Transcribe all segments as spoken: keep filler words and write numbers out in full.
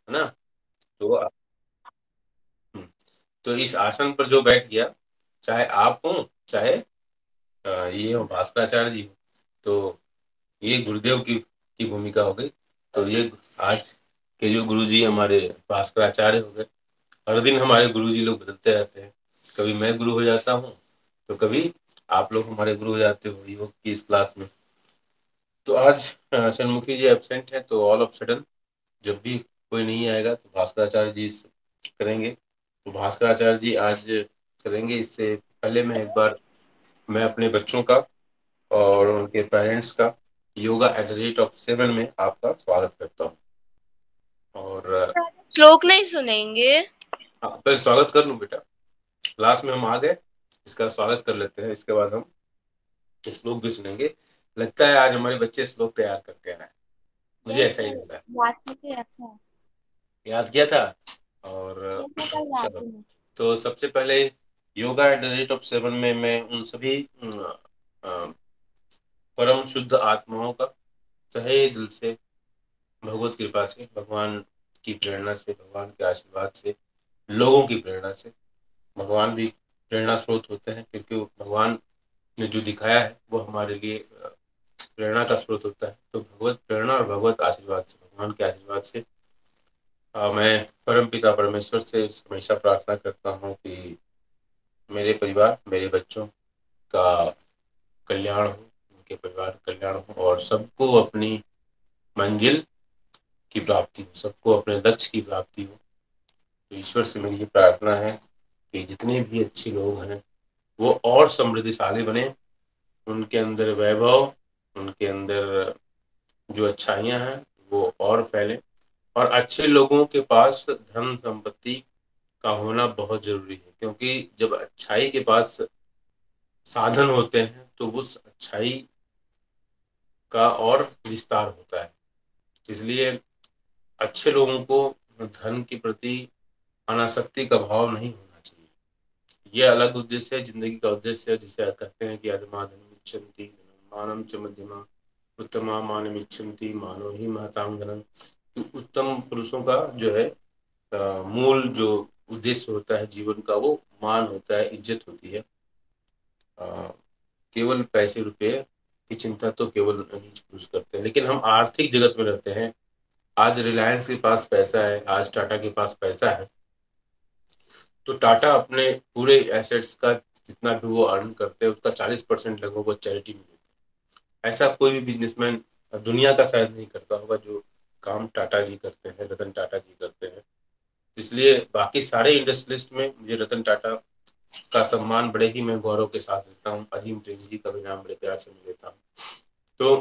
है ना। तो हम्म, तो इस आसन पर जो बैठ गया, चाहे आप हो चाहे अ, ये हो भास्कराचार्य जी हो, तो ये गुरुदेव की की भूमिका हो गई। तो ये आज के जो गुरु जी हमारे भास्कराचार्य हो गए। हर दिन हमारे गुरु जी लोग बदलते रहते हैं। कभी मैं गुरु हो जाता हूँ, तो कभी आप लोग हमारे गुरु हो जाते हो योग की इस क्लास में। तो आज अ, षणमुखी जी एब्सेंट है, तो ऑल ऑफ सडन जब भी कोई नहीं आएगा तो भास्कराचार्य जी इस- करेंगे। तो भास्कराचार्य जी आज करेंगे। इससे पहले मैं एक बार मैं अपने बच्चों का और उनके पेरेंट्स का yoga at the rate of seven में आपका स्वागत करता हूँ। और श्लोक नहीं सुनेंगे? हाँ, पहले स्वागत कर लूँ बेटा। क्लास में हम आ गए, इसका स्वागत कर लेते हैं, इसके बाद हम श्लोक भी सुनेंगे। लगता है आज हमारे बच्चे श्लोक तैयार करके आए हैं, मुझे यस ऐसा ही सर, लग रहा है। याद करके रखा है। याद किया था। और यस सर, कल रात चलो, में। तो सबसे पहले yoga at the rate of seven में मैं उन सभी अ, अ, परम शुद्ध आत्माओं का तहे दिल से, भगवत कृपा से, भगवान की प्रेरणा से, भगवान के आशीर्वाद से, लोगों की प्रेरणा से, भगवान भी प्रेरणा स्रोत होते हैं, क्योंकि भगवान ने जो दिखाया है वो हमारे लिए अ, प्रेरणा का स्रोत होता है। तो भगवत प्रेरणा और भगवत आशीर्वाद से, भगवान के आशीर्वाद से अ, मैं परम पिता परमेश्वर से हमेशा प्रार्थना करता हूँ कि मेरे परिवार, मेरे बच्चों का कल्याण हो, उनके परिवार का कल्याण हो, और सबको अपनी मंजिल की प्राप्ति हो, सबको अपने लक्ष्य की प्राप्ति हो। तो ईश्वर से मेरी ये प्रार्थना है कि जितने भी अच्छे लोग हैं वो और समृद्धिशाली बने, उनके अंदर वैभव, उनके अंदर जो अच्छाइयाँ हैं वो और फैले। और अच्छे लोगों के पास धन संपत्ति का होना बहुत जरूरी है, क्योंकि जब अच्छाई के पास साधन होते हैं तो उस अच्छाई का और विस्तार होता है। इसलिए अच्छे लोगों को धन के प्रति अनासक्ति का भाव नहीं होना चाहिए। ये अलग उद्देश्य है, जिंदगी का उद्देश्य है, जिसे कहते हैं कि अधमा धनमिच्छन्ति मानम च मध्यमा उत्तमा मानमिच्छन्ति मानो ही महतांगनम। तो उत्तम पुरुषों का जो है अ, मूल जो उद्देश्य होता है जीवन का, वो मान होता है, इज्जत होती है। अ, केवल पैसे रुपए की चिंता तो केवल नीच पुरुष करते हैं। लेकिन हम आर्थिक जगत में रहते हैं। आज रिलायंस के पास पैसा है, आज टाटा के पास पैसा है, तो टाटा अपने पूरे एसेट्स का जितना भी वो अर्न करते हैं उसका चालीस परसेंट लगभग वो चैरिटी में देते हैं। ऐसा कोई भी बिजनेसमैन दुनिया का शायद नहीं करता होगा जो काम टाटा जी करते हैं, रतन टाटा जी करते हैं। इसलिए बाकी सारे इंडस्ट्रियलिस्ट में मुझे रतन टाटा का सम्मान बड़े ही मैं गौरव के साथ देता हूँ। अजीम प्रेम जी का भी नाम बड़े प्यार से मैं लेता हूँ। तो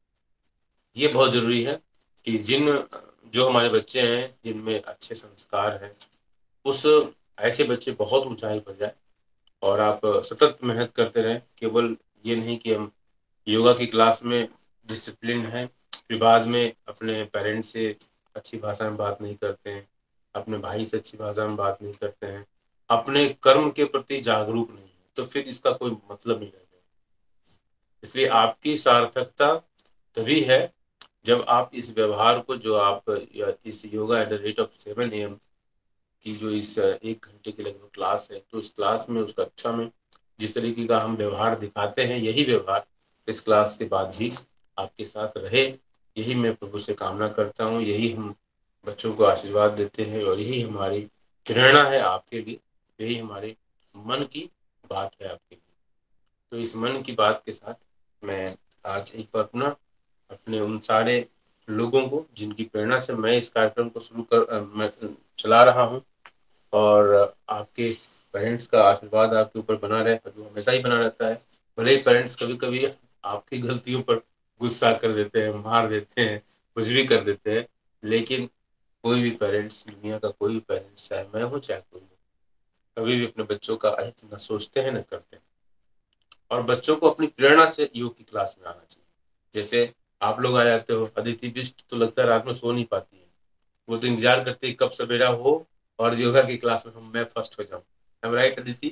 ये बहुत जरूरी है कि जिन जो हमारे बच्चे हैं जिनमें अच्छे संस्कार हैं, उस ऐसे बच्चे बहुत ऊंचाई पर जाए। और आप सतत मेहनत करते रहें। केवल ये नहीं कि हम योगा की क्लास में डिसिप्लिन है, फिर बाद में अपने पेरेंट्स से अच्छी भाषा में बात नहीं करते हैं, अपने भाई से अच्छी भाषा में बात नहीं करते हैं, अपने कर्म के प्रति जागरूक नहीं है, तो फिर इसका कोई मतलब नहीं रह जाएगा। इसलिए आपकी सार्थकता तभी है जब आप इस व्यवहार को, जो आप या इस yoga at the rate of seven A M की जो इस एक घंटे की लगभग क्लास है, तो इस क्लास में उस कक्षा में जिस तरीके का हम व्यवहार दिखाते हैं, यही व्यवहार इस क्लास के बाद भी आपके साथ रहे। यही मैं प्रभु से कामना करता हूँ, यही हम बच्चों को आशीर्वाद देते हैं, और यही हमारी प्रेरणा है आपके लिए, यही हमारे मन की बात है आपके लिए। तो इस मन की बात के साथ मैं आज एक बार पुनः अपने उन सारे लोगों को जिनकी प्रेरणा से मैं इस कार्यक्रम को शुरू कर अ, मैं चला रहा हूँ, और आपके पेरेंट्स का आशीर्वाद आपके ऊपर बना रहे, जो हमेशा ही बना रहता है। भले ही पेरेंट्स कभी कभी आपकी गलतियों पर गुस्सा कर देते हैं, मार देते हैं, कुछ भी कर देते हैं, लेकिन कोई भी पेरेंट्स, दुनिया का कोई भी पेरेंट्स, चाहे मैं हूँ चाहे कोई हो, कभी भी अपने बच्चों का अहित न सोचते हैं न करते हैं। और बच्चों को अपनी प्रेरणा से योग की क्लास में आना चाहिए। जैसे आप लोग आ जाते हो, अदिति बिष्ट तो लगता है रात में सो नहीं पाती है, वो तो इंतजार करते हैं कब सवेरा हो और योगा की क्लास में हम मैं फर्स्ट हो जाऊं। I am right Aditi?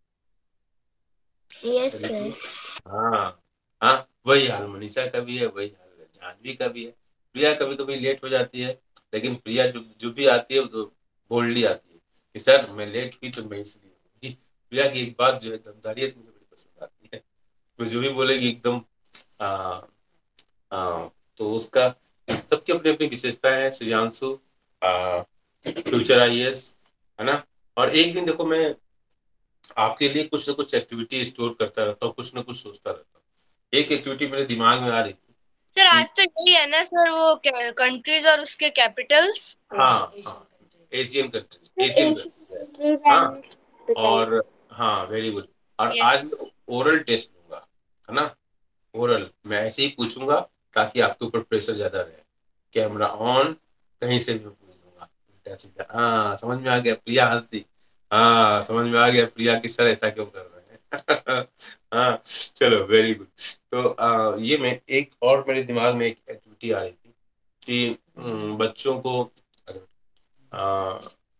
Yes Aditi, sir. हाँ। हाँ, वही हाल मनीषा का भी है, वही हाल जानवी का भी है। प्रिया कभी कभी लेट हो जाती है, लेकिन प्रिया जो जो भी आती है वो तो बोल्डली आती है कि सर मैं लेट हुई तो मैं इसलिए हुई। प्रिया की एक बात जो है दमदारियत मुझे बड़ी पसंद आती है, तो जो भी बोलेगी एकदम आ, आ, तो उसका सबकी अपनी अपनी विशेषताएं हैं। Shreyanshu future I A S है ना। और एक दिन देखो मैं आपके लिए कुछ ना कुछ एक्टिविटी स्टोर करता रहता हूँ, कुछ ना कुछ सोचता रहता हूँ। एक एक्टिविटी मेरे दिमाग में आ रही थी सर कि आज तो यही है ना सर, वो कंट्रीज और उसके कैपिटल्स। हाँ हाँ Asian countries, Asian Asian countries countries हाँ। एंड बताइए। और हाँ वेरी गुड। और यस। आज मैं ओरल टेस्ट लूंगा, है ना। ओरल मैं ऐसे ही पूछूंगा ताकि आपके ऊपर प्रेशर ज्यादा रहे। कैमरा ऑन, कहीं से भी मैं पूछ दूंगा उल्टा सीधा। हाँ समझ में आ गया, प्रिया हंस दी। हाँ समझ में आ गया प्रिया की सर ऐसा क्यों कर रहे हैं। हाँ चलो वेरी गुड। तो आ, ये मैं एक और मेरे दिमाग में एक एक्टिविटी आ रही थी कि हम्म, बच्चों को आ,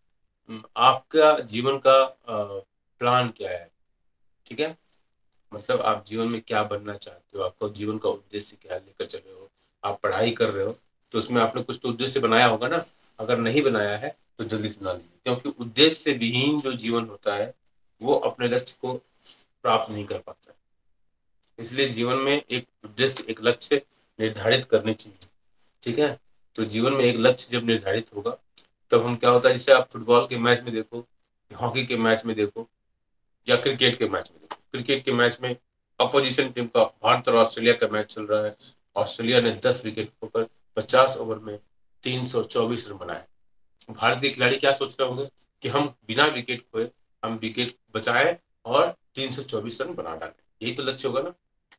आपका जीवन का प्लान क्या है, ठीक है। मतलब आप जीवन में क्या बनना चाहते हो, आपका जीवन का उद्देश्य क्या लेकर चल रहे हो। आप पढ़ाई कर रहे हो तो उसमें आपने कुछ तो उद्देश्य बनाया होगा ना। अगर नहीं बनाया है तो जल्दी से बना लीजिए, क्योंकि उद्देश्य से विहीन जो जीवन होता है वो अपने लक्ष्य को प्राप्त नहीं कर पाता है। इसलिए जीवन में एक उद्देश्य, एक लक्ष्य निर्धारित करनी चाहिए, ठीक है। तो जीवन में एक लक्ष्य जब निर्धारित होगा तब हम क्या होता है, जैसे आप फुटबॉल के मैच में देखो, हॉकी के मैच में देखो, या क्रिकेट के मैच में देखो। क्रिकेट के मैच में अपोजिशन टीम का भारत और ऑस्ट्रेलिया का मैच चल रहा है। ऑस्ट्रेलिया ने दस विकेट खोकर पचास ओवर में तीन सौ चौबीस रन बनाए। भारत के खिलाड़ी क्या सोच रहे होंगे कि हम बिना विकेट खोए हम विकेट बचाएं और तीन सौ चौबीस रन बना डालें। यही तो लक्ष्य होगा ना,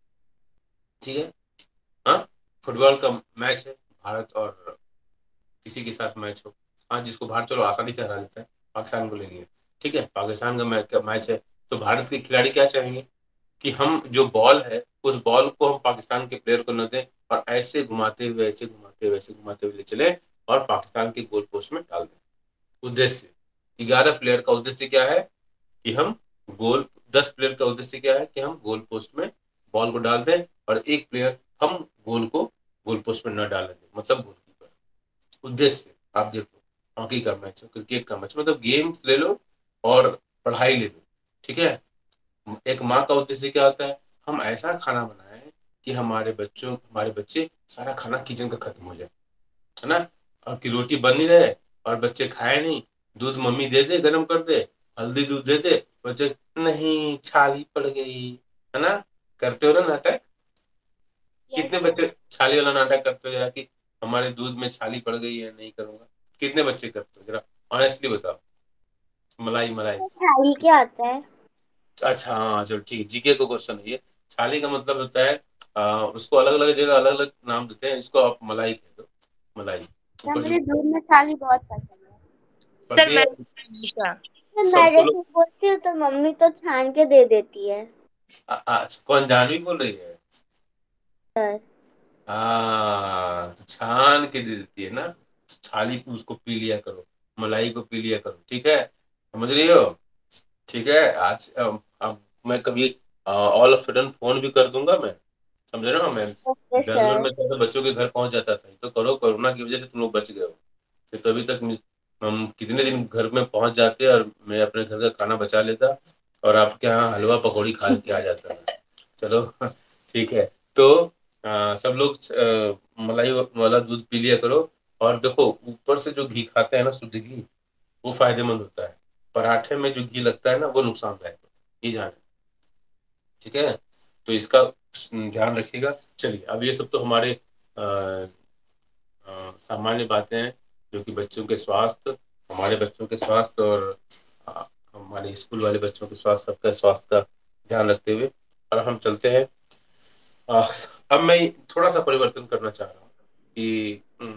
ठीक है। हाँ फुटबॉल का मैच है, भारत और किसी के साथ मैच हो, हाँ जिसको भारत चलो आसानी से हरा लेता है, पाकिस्तान को ले लिए, ठीक है। पाकिस्तान का मैच है तो भारत के खिलाड़ी क्या चाहेंगे कि हम जो बॉल है उस बॉल को हम पाकिस्तान के प्लेयर को न दें और ऐसे घुमाते हुए ऐसे घुमाते हुए ऐसे घुमाते हुए ले चले और पाकिस्तान के गोल पोस्ट में डाल दें। उद्देश्य ग्यारह प्लेयर का उद्देश्य क्या है कि हम गोल, दस प्लेयर का उद्देश्य क्या है कि हम गोल पोस्ट में बॉल को डाल दें और एक प्लेयर हम गोल को गोल पोस्ट में न डालने दें, मतलब गोलकीपर। उद्देश्य आप देखो, हॉकी का मैच, क्रिकेट का मैच, मतलब गेम्स ले लो और पढ़ाई ले लो, ठीक है। एक माँ का उद्देश्य क्या होता है, हम ऐसा खाना बनाएं कि हमारे बच्चों हमारे बच्चे सारा खाना किचन का खत्म हो जाए, है ना। और कि रोटी बन ही रहे और बच्चे खाए नहीं, दूध मम्मी दे दे गरम कर दे, हल्दी दूध दे दे, बच्चे नहीं छाली पड़ गई, है ना। करते हो ना नाटक, कितने यस। बच्चे छाली वाला नाटक करते हो जरा कि हमारे दूध में छाली पड़ गई है नहीं करूंगा, कितने बच्चे करते हो जरा ऑनेस्टली बताओ। मलाई मलाई। थाली क्या आता है? अच्छा हाँ चलो ठीक है, जी के को क्वेश्चन है ये। छाली का मतलब होता है आ, उसको अलग अलग जगह अलग अलग नाम देते हैं, इसको आप मलाई कह दो, मलाई। या ऊपर से मुझे दूध में छाली बहुत पसंद है। सर पड़ती है मैं हमेशा मैं सबको मैदे लोग। से बोलती हूँ तो मम्मी तो छान के दे देती है। आ- आज कौन जानवी बोल रही है। सर हाँ छान के दे देती है ना, छाली को उसको पी लिया करो, मलाई को पी लिया करो, ठीक है, समझ रही हो। ठीक है आज अब अब मैं कभी ऑल ऑफ सडन फोन भी कर दूंगा मैं, समझ रहे हो। मैं ओके बैंगलोर सर। में था तो बच्चों के घर पहुंच जाता था, तो करो कोरोना की वजह से तुम लोग बच गए हो। फिर तभी तक मैं- हम कितने दिन घर में पहुंच जाते और मैं अपने घर का खाना बचा लेता और आपके यहाँ हलवा पकौड़ी खा के आ जाता था। चलो ठीक है। तो आ, सब लोग आ, मलाई वाला दूध पी लिया करो। और देखो ऊपर से जो घी खाते हैं ना, शुद्ध घी, वो फायदेमंद होता है। पराठे में जो घी लगता है ना वो नुकसानदायक होता है, ये जाने, ठीक है। तो इसका ध्यान रखिएगा। चलिए अब ये सब तो हमारे अ, अ, सामान्य बातें हैं जो कि बच्चों के स्वास्थ्य, हमारे बच्चों के स्वास्थ्य और अ, हमारे स्कूल वाले बच्चों के स्वास्थ्य, सबका स्वास्थ्य का ध्यान रखते हुए और हम चलते हैं। अ, अब मैं थोड़ा सा परिवर्तन करना चाह रहा हूँ कि अम,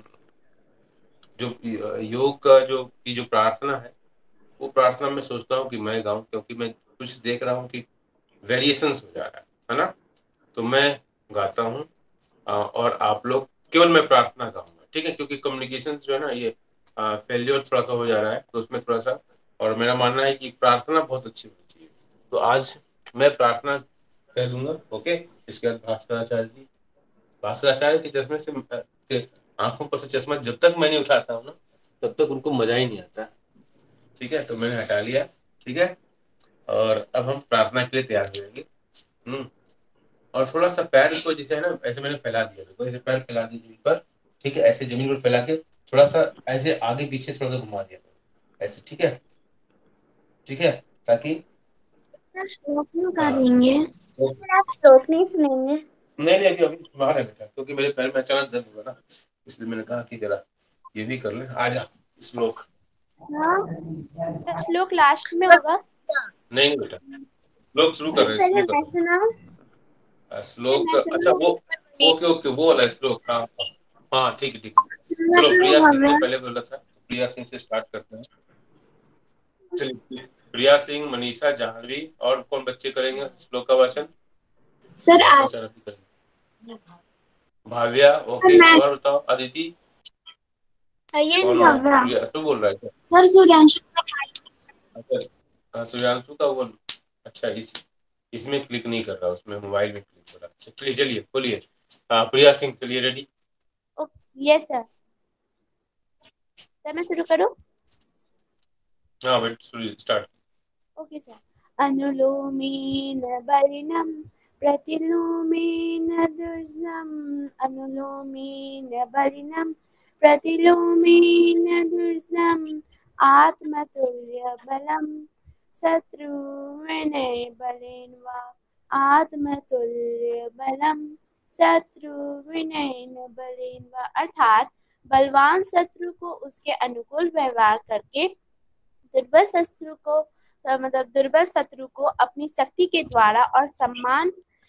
जो योग का जो की जो प्रार्थना है वो प्रार्थना मैं सोचता हूँ कि मैं गाऊं, क्योंकि मैं कुछ देख रहा हूँ कि वेरिएशंस हो जा रहा है है ना। तो मैं गाता हूँ अ, और आप लोग, केवल मैं प्रार्थना गाऊंगा, ठीक है, क्योंकि कम्युनिकेशन जो है ना ये फेलियर थोड़ा सा हो जा रहा है, तो उसमें थोड़ा सा, और मेरा मानना है कि प्रार्थना बहुत अच्छी होनी चाहिए। तो आज मैं प्रार्थना कर लूंगा, ओके। इसके बाद भास्कराचार्य जी, भास्कराचार्य के चश्मे से आंखों पर से चश्मा जब तक मैं नहीं उठाता हूँ ना तब तक उनको मजा ही नहीं आता। ठीक है, तो मैंने हटा लिया। ठीक है, और अब हम प्रार्थना के लिए तैयार हो जाएंगे। हम्म और थोड़ा सा पैर को जैसे है ना ऐसे मैंने फैला दिया, देखो ऐसे पैर फैला दिए जमीन पर। ठीक है, ऐसे जमीन पर फैला के थोड़ा सा ऐसे आगे पीछे थोड़ा सा घुमा दिया ऐसे। ठीक है, ठीक है, ताकि श्लोक नहीं हाँ करेंगे, तो, आप श्लोक नहीं सुनेंगे। नहीं नहीं अभी अभी बाहर है बेटा, क्योंकि मेरे पैर में अचानक दर्द हुआ ना, इसलिए मैंने कहा कि जरा ये भी कर ले। आ जा श्लोक। हाँ, तो श्लोक लास्ट में होगा। नहीं नहीं बेटा, श्लोक शुरू कर रहे हैं, पहले शुरू कर मैं रहे सुनाऊं? हैं। श्लोक, मैं अच्छा सुनाऊं? वो ओके ओके वो वाला श्लोक, हाँ हाँ हाँ, ठीक है ठीक है। चलो प्रिया सिंह ने पहले बोला था, तो प्रिया सिंह से स्टार्ट करते हैं। चलिए प्रिया सिंह, मनीषा, जाह्नवी और कौन बच्चे करेंगे श्लोक का वाचन? सर आज सर अभी करेंगे। भाव्या, ओके, और बताओ अदिति। ये कौन प्रिया तो बोल रहा है क्या? सर सूर्यांशु। अच्छा सूर्यांशु का वो, अच्छा इस इसमें क्लिक नहीं कर रहा, उसमें मोबाइल में क्लिक हो रहा है। चलिए चलिए बोलिए। हाँ प्रिया सिंह, चलिए रेडी। Yes sir. सर मैं शुरू करूं? हाँ वेट, स्टार्ट। Okay sir. अनुलोमेन बलिनम प्रतिलोमेन दुर्जनम, अनुलोमेन बलिनम प्रतिलोमेन दुर्जनम, आत्मतुल्य बलम शत्रुविनय बलेन वा, आत्मतुल्य बलम शत्रुविनय बलेन वा। अर्थात बलवान शत्रु को उसके अनुकूल व्यवहार करके दुर्बल शत्रु को मतलब दुर्बल शत्रु को अपनी शक्ति के द्वारा और समान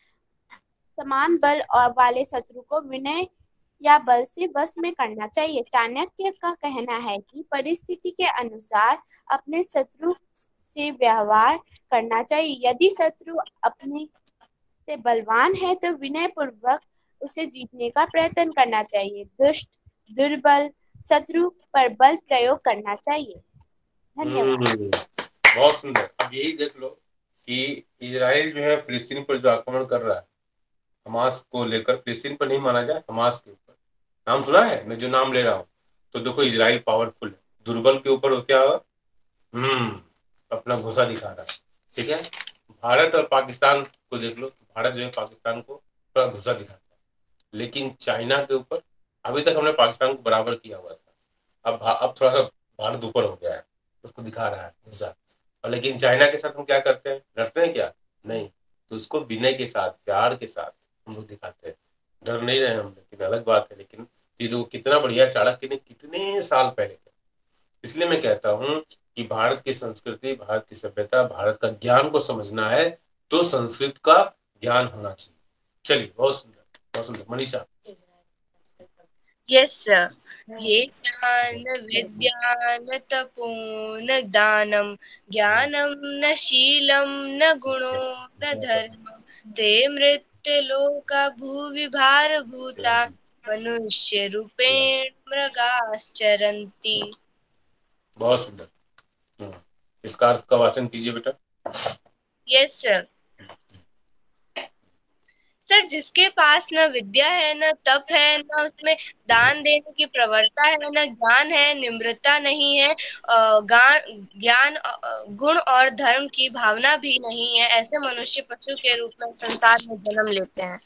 समान बल और वाले शत्रु को विनय या बल से वश में करना चाहिए। चाणक्य का कहना है कि परिस्थिति के अनुसार अपने शत्रु से व्यवहार करना चाहिए। यदि शत्रु अपने से बलवान है तो विनय पूर्वक उसे जीतने का प्रयत्न करना चाहिए। दुष्ट दुर्बल शत्रु पर बल प्रयोग करना चाहिए। धन्यवाद। बहुत सुंदर। अब यही देख लो कि इजराइल जो है फिलिस्तीन पर जो आक्रमण कर रहा है, हमास को लेकर, फिलिस्तीन पर नहीं माना जाए, हमास के ऊपर। नाम सुना है मैं जो नाम ले रहा हूँ? तो देखो इजराइल पावरफुल है, दुर्बल के ऊपर क्या हुआ? हम्म अपना घुसा दिखा रहा है। ठीक है, भारत और पाकिस्तान को देख लो, भारत जो है पाकिस्तान को थोड़ा घुसा दिखाता है, लेकिन चाइना के ऊपर अभी तक हमने पाकिस्तान को बराबर किया हुआ था। अब अब थोड़ा सा भारत ऊपर हो गया है, उसको दिखा रहा है घुसा। और लेकिन चाइना के साथ हम क्या करते हैं? लड़ते हैं क्या? नहीं, तो उसको विनय के साथ, प्यार के साथ हम लोग दिखाते हैं। डर नहीं रहे हम, लेकिन अलग बात है। लेकिन तीनों कितना बढ़िया चाणक्य ने कितने साल पहले किया। इसलिए मैं कहता हूँ कि भारत की संस्कृति, भारत की सभ्यता, भारत का ज्ञान को समझना है तो संस्कृत का ज्ञान होना चाहिए। चलिए बहुत सुंदर, बहुत सुंदर। मनीषा। Yes sir. ये ज्ञान विद्या न तपो न दानम, ज्ञानम न शीलम न गुणो न धर्म, ते मृत्य लोका भूवि भार भूता, मनुष्य रूपेण मृगाश्चरन्ति। बहुत सुंदर। इसका अर्थ का वाचन कीजिए बेटा। Yes sir. सर सर जिसके पास न विद्या है, न तप है, न उसमें दान देने की प्रवृत्ता है, न ज्ञान है, निम्रता नहीं है, ज्ञान गुण और धर्म की भावना भी नहीं है, ऐसे मनुष्य पशु के रूप में संसार में जन्म लेते हैं।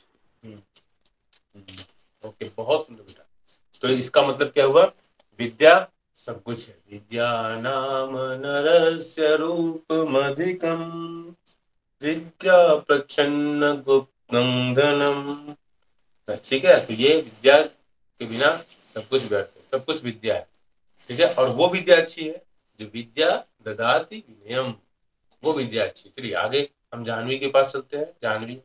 ओके, बहुत सुंदर बेटा। तो इसका मतलब क्या हुआ? विद्या सब कुछ है। विद्या नाम नरस्य रूपमधिकम, विद्या प्रच्छन्न गुप्तं धनम। ठीक है, तो ये विद्या के बिना सब कुछ व्यर्थ है, सब कुछ विद्या है। ठीक है, और वो विद्या अच्छी है जो विद्या ददाति विनयम, वो विद्या अच्छी। चलिए आगे हम जाह्नवी के पास चलते हैं। जाह्नवी,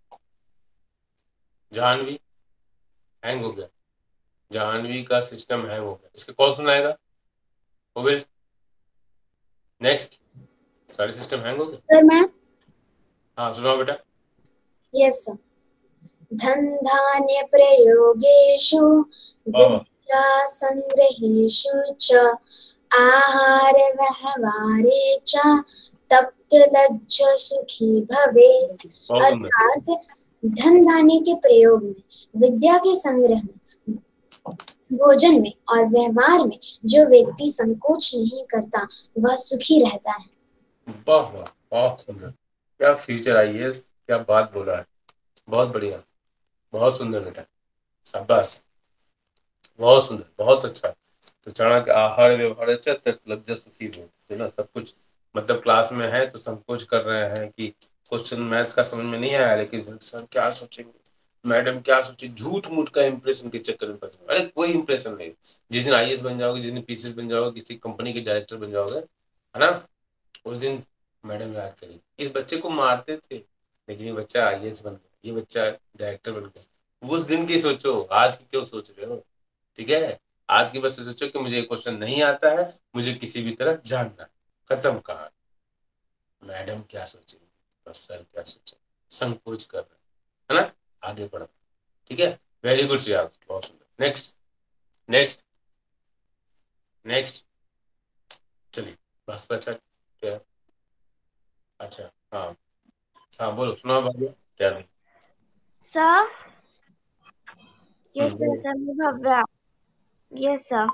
जाह्नवी हैंग हो गया, जाह्नवी का सिस्टम हैंग हो गया। इसके कौन सुनाएगा? हो गए नेक्स्ट। सारे सिस्टम हैंग हो गए सर मैं। हाँ सुनाओ बेटा। Yes sir. धन धान्य प्रयोगेषु विद्या संग्रहेषु च, आहार व्यवहारे च तप्य लज्ज सुखी भवेत्। अर्थात धन धान्य के प्रयोग में, विद्या के संग्रह में, भोजन में और व्यवहार में जो व्यक्ति संकोच नहीं करता वह सुखी रहता है। वाह वाह, बहुत सुंदर, क्या फ्यूचर आईएएस, क्या बात बोला है, बहुत बढ़िया, बहुत सुंदर बेटा, शाबाश, बहुत सुंदर, बहुत अच्छा। तो चना के आहार व्यवहार लज्जा सुखी हो, है ना, सब कुछ मतलब क्लास में है तो संकोच कर रहे हैं कि क्वेश्चन मैथ्स का समझ में नहीं आया, लेकिन सर क्या सोचेंगे, मैडम क्या सोचे, झूठ मूठ का इंप्रेशन के चक्कर में फंसे। अरे कोई इंप्रेशन नहीं, जिस दिन आईएएस बन जाओगे, जिस दिन पीसीएस बन जाओगे, किसी कंपनी के डायरेक्टर बन जाओगे, है ना, उस दिन मैडम याद करेगी इस बच्चे को मारते थे लेकिन ये बच्चा आईएएस बन गया, ये बच्चा डायरेक्टर बन गया। उस दिन की सोचो, आज की क्यों सोच रहे हो, ठीक है। आज की बस सोचो कि मुझे क्वेश्चन नहीं आता है, मुझे किसी भी तरह जानना है, खत्म कहानी। मैडम क्या सोचेंगे, बस सर क्या सोचे, संकोच कर रहे हैं, है ना, आगे बढ़ो, ठीक है। वेरी गुड श्रेया, बहुत सुंदर। नेक्स्ट नेक्स्ट नेक्स्ट चलिए, भास्कर अच्छा क्या, अच्छा हाँ हाँ बोलो, सुना भाई, क्या नहीं। सर ये हम्म, बोलो। Sir Bhavya, yes sir.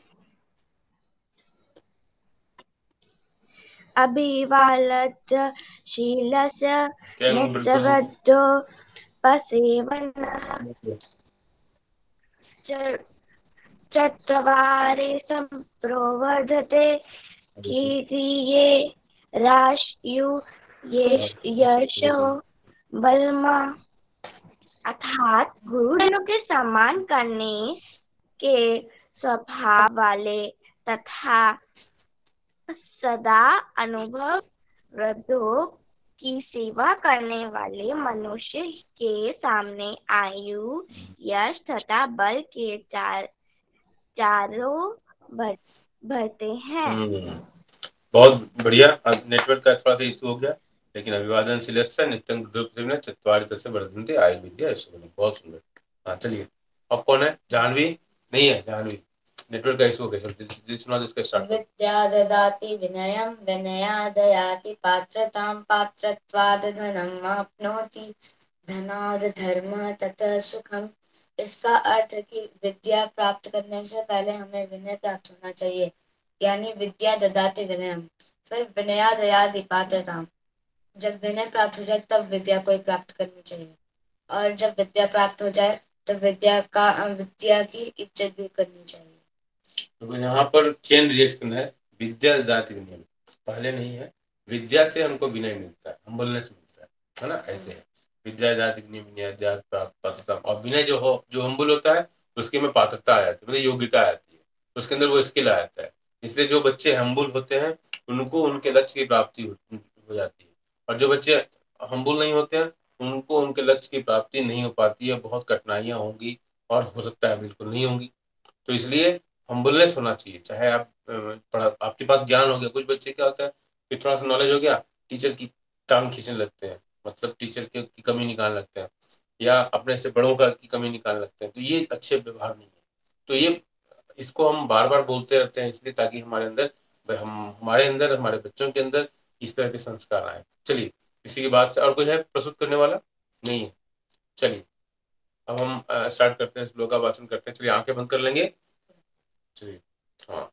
अभिवालच शीलस्य क्या बिल्कुल बिल्कुल। नित्यवद्यो पसेवनः च- चत्वारि सम्प्रोवर्धते कीर्तिये राशयु ये यशो बलमा। अर्थात गुरुजनों के सम्मान करने के स्वभाव वाले तथा सदा अनुभव वृद्धों की सेवा करने वाले मनुष्य के सामने आयु, यश तथा बल के चार चारों भर, भरते हैं। हम्म, बहुत बढ़िया। अब नेटवर्क का थोड़ा सा इशू हो गया, लेकिन अभिवादन शिलस्य नित्यं गुरुदेव चत्वारि तस्य वर्धन्ते आयु विद्या ऐश्वर्य, बहुत सुंदर। हाँ चलिए, अब कौन है, जानवी नहीं है, जानवी नेटवर्क का इशू हो गया, चलो सुना इसका स्टार्ट। विद्या ददाति विनयं विनयाद् याति पात्रतां पात्रत्वाद् धनम् आप्नोति धनाद् धर्मः ततः सुखम्। इसका अर्थ है कि विद्या प्राप्त करने से पहले हमें विनय प्राप्त होना चाहिए, यानी विद्या ददाति विनयम, फिर विनयाद् याति पात्रतां, जब विनय प्राप्त हो जाए तब विद्या को प्राप्त करनी चाहिए, और जब विद्या प्राप्त हो जाए तो विद्या का विद्या की इज्जत भी करनी चाहिए। तो यहाँ पर चेन रिएक्शन है, विद्या ददाति विनयम, पहले नहीं है, विद्या से हमको विनय मिलता है, हम्बलनेस मिलता है, है ना, ऐसे है। विद्या ददाति विनय विनय पात्रता, और विनय जो हो, जो हम्बल होता है उसके में पात्रता आ जाती है, मतलब योग्यता आ जाती है, उसके अंदर वो स्किल आ जाता है। इसलिए जो बच्चे हम्बुल होते हैं उनको उनके लक्ष्य की प्राप्ति हो जाती है, और जो बच्चे हम्बुल नहीं होते हैं उनको उनके लक्ष्य की प्राप्ति नहीं हो पाती है, बहुत कठिनाइयां होंगी, और हो सकता है बिल्कुल नहीं होंगी। तो इसलिए हम्बलनेस होना चाहिए, चाहे आप पढ़ा, आपके पास ज्ञान हो गया, कुछ बच्चे क्या होता है कि थोड़ा सा नॉलेज हो गया, टीचर की टांग खींचने लगते हैं, मतलब टीचर की, की कमी निकालने लगते हैं, या अपने से बड़ों का की कमी निकालने लगते हैं, तो ये अच्छे व्यवहार नहीं है। तो ये इसको हम बार बार बोलते रहते हैं, इसलिए ताकि हमारे अंदर, हम हमारे अंदर हमारे बच्चों के अंदर इस तरह के संस्कार आए। चलिए, इसी की बात से और कोई है प्रस्तुत करने वाला नहीं है, चलिए अब हम स्टार्ट करते हैं, श्लोक का वाचन करते हैं। चलिए आंखें बंद कर लेंगे, चलिए हाँ।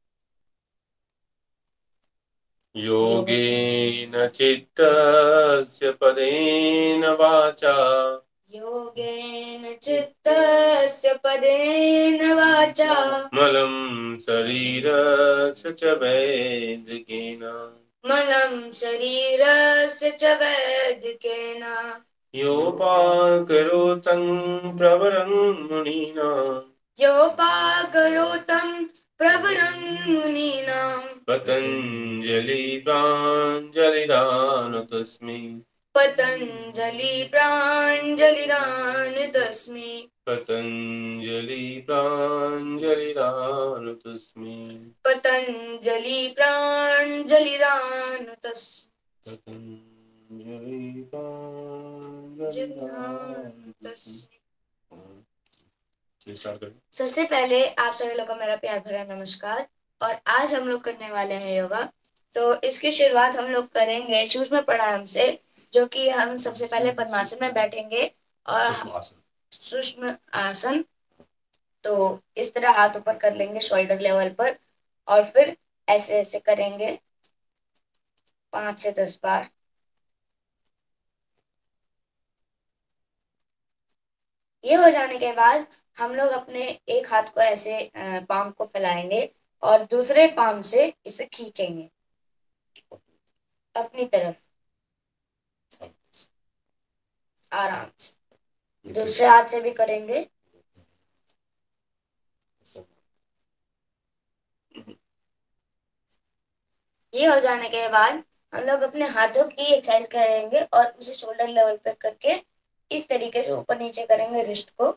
योगेन चित्तस्य पदेन वाचा योगेन चित्तस्य पदेन वाचा मलं शरीरस्य च वैदिकेन मलं शरीरस्य च वैदिकेन योपाकरोतं प्रवरं मुनीनां योपाकरोतं प्रवरं मुनीनां पतञ्जलि प्राञ्जलिरान तस्मै पतञ्जलि प्राञ्जलिरान तस्मै पतञ्जलि प्राञ्जलिरान तस्मै पतञ्जलि प्राञ्जलिरान तस्मै पतञ्जलि प्राञ्जलिरान तस्मै। सबसे पहले आप सभी लोगों को मेरा प्यार भरा नमस्कार। और आज हम लोग करने वाले हैं योगा। तो इसकी शुरुआत हम लोग करेंगे सूक्ष्म प्राणायाम से, जो कि हम सबसे पहले पद्मासन में बैठेंगे और सूक्ष्म आसन तो इस तरह हाथ ऊपर कर लेंगे शोल्डर लेवल पर और फिर ऐसे ऐसे करेंगे पांच से दस बार। ये हो जाने के बाद हम लोग अपने एक हाथ को ऐसे पाम को फैलाएंगे और दूसरे पाम से इसे खींचेंगे अपनी तरफ आराम से। दूसरे हाथ से भी करेंगे। ये हो जाने के बाद हम लोग अपने हाथों की एक्सरसाइज करेंगे और उसे शोल्डर लेवल पे करके इस तरीके से ऊपर नीचे करेंगे रिस्ट को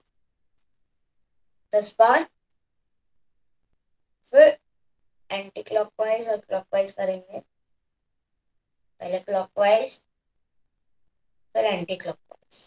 दस बार। फिर एंटी क्लॉकवाइज और क्लॉकवाइज करेंगे। पहले क्लॉकवाइज फिर एंटी क्लॉकवाइज।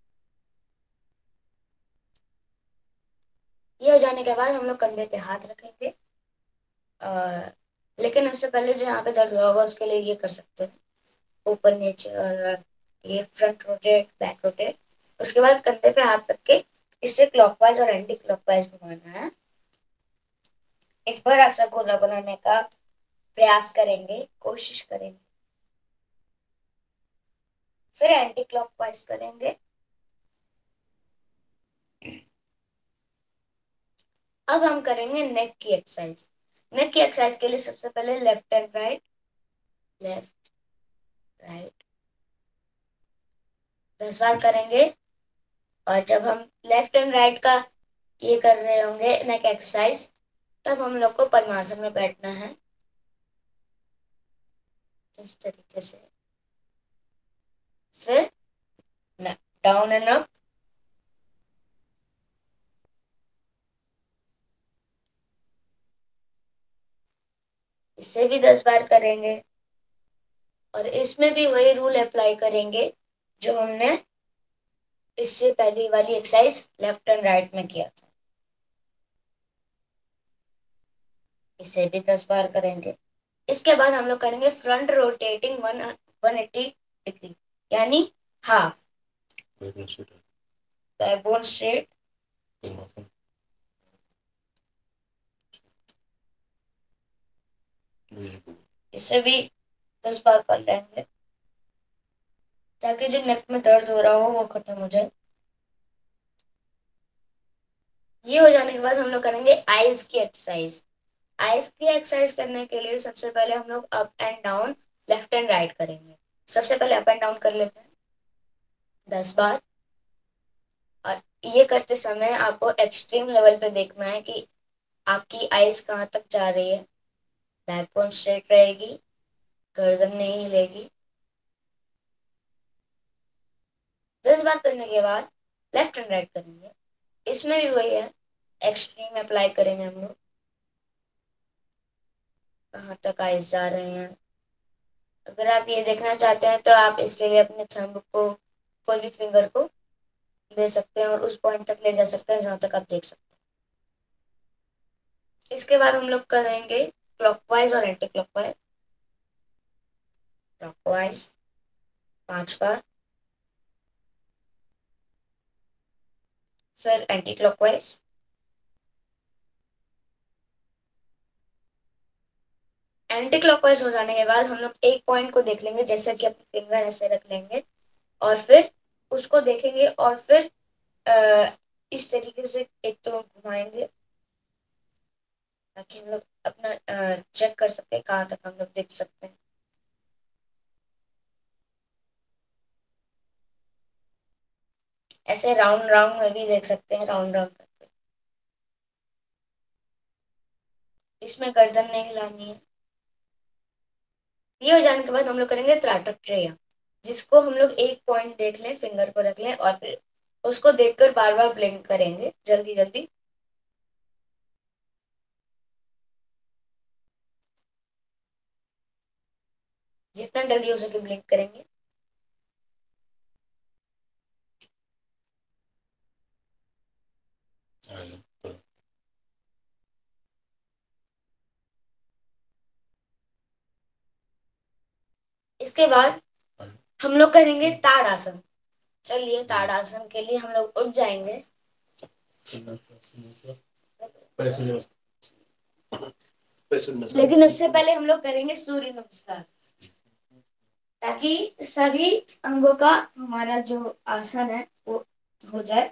ये हो जाने के बाद हम लोग कंधे पे हाथ रखेंगे और लेकिन उससे पहले जो यहाँ पे दर्द होगा उसके लिए ये कर सकते हैं ऊपर नीचे और ये फ्रंट रोटेट बैक रोटेट। उसके बाद कंधे पे हाथ रख के इससे क्लॉकवाइज और एंटी क्लॉकवाइज घुमाना है। एक बड़ा सा गोला बनाने का प्रयास करेंगे, कोशिश करेंगे। फिर एंटी क्लॉकवाइज करेंगे। अब हम करेंगे नेक की एक्सरसाइज। नेक की एक्सरसाइज के लिए सबसे पहले left and right, left right दस बार करेंगे। और जब हम लेफ्ट एंड राइट का ये कर रहे होंगे नेक एक्सरसाइज तब हम लोग को पद्मासन में बैठना है इस तरीके से। फिर डाउन एंड अप, इसे भी दस बार करेंगे और इसमें भी वही रूल अप्लाई करेंगे जो हमने इससे पहली वाली एक्सरसाइज लेफ्ट एंड राइट में किया था। इसे भी दस बार करेंगे। इसके बाद हम लोग करेंगे front rotating one one eighty degree यानी हाफ बैकबोन स्ट्रेट। इसे भी दस बार कर लेंगे ताकि जो नेक में दर्द हो रहा हो वो खत्म हो जाए। ये हो जाने के बाद हम लोग करेंगे आईज की एक्सरसाइज। आईज की एक्सरसाइज करने के लिए सबसे पहले हम लोग up and down left and right करेंगे। सबसे पहले अप एंड डाउन कर लेते हैं दस बार। और ये करते समय आपको एक्सट्रीम लेवल पे देखना है कि आपकी आईज कहाँ तक जा रही है। बैकबोन स्ट्रेट रहेगी, गर्दन नहीं हिलेगी। दस बार करने के बाद लेफ्ट एंड राइट करेंगे। इसमें भी वही है, एक्सट्रीम अप्लाई करेंगे हम लोग कहाँ तक आईज जा रहे हैं। अगर आप ये देखना चाहते हैं तो आप इसके लिए अपने थंब को कोई भी फिंगर को ले सकते हैं और उस पॉइंट तक ले जा सकते हैं जहां तक आप देख सकते हैं। इसके बाद हम लोग करेंगे क्लॉकवाइज और एंटी क्लॉकवाइज। क्लॉकवाइज पांच बार, फिर एंटी क्लॉकवाइज। एंटी क्लॉकवाइज हो जाने के बाद हम लोग एक पॉइंट को देख लेंगे, जैसे कि अपने फिंगर ऐसे रख लेंगे और फिर उसको देखेंगे और फिर आ, इस तरीके से एक तो घुमाएंगे ताकि हम लोग अपना चेक कर सकते हैं कहाँ तक हम लोग देख सकते हैं। ऐसे राउंड राउंड में भी देख सकते हैं, राउंड राउंड करके। इसमें गर्दन नहीं हिलानी है। ये हो जाने के बाद हम लोग करेंगे त्राटक क्रिया, जिसको हम लोग एक पॉइंट देख लें, फिंगर को रख लें और फिर उसको देखकर बार बार ब्लिंक करेंगे जल्दी जल्दी। जितना जल्दी हो सके ब्लिंक करेंगे। इसके बाद हम लोग करेंगे ताड़ासन। चलिए ताड़ासन के लिए हम लोग उठ जाएंगे लेकिन उससे पहले हम लोग करेंगे सूर्य नमस्कार, ताकि सभी अंगों का हमारा जो आसन है वो हो जाए।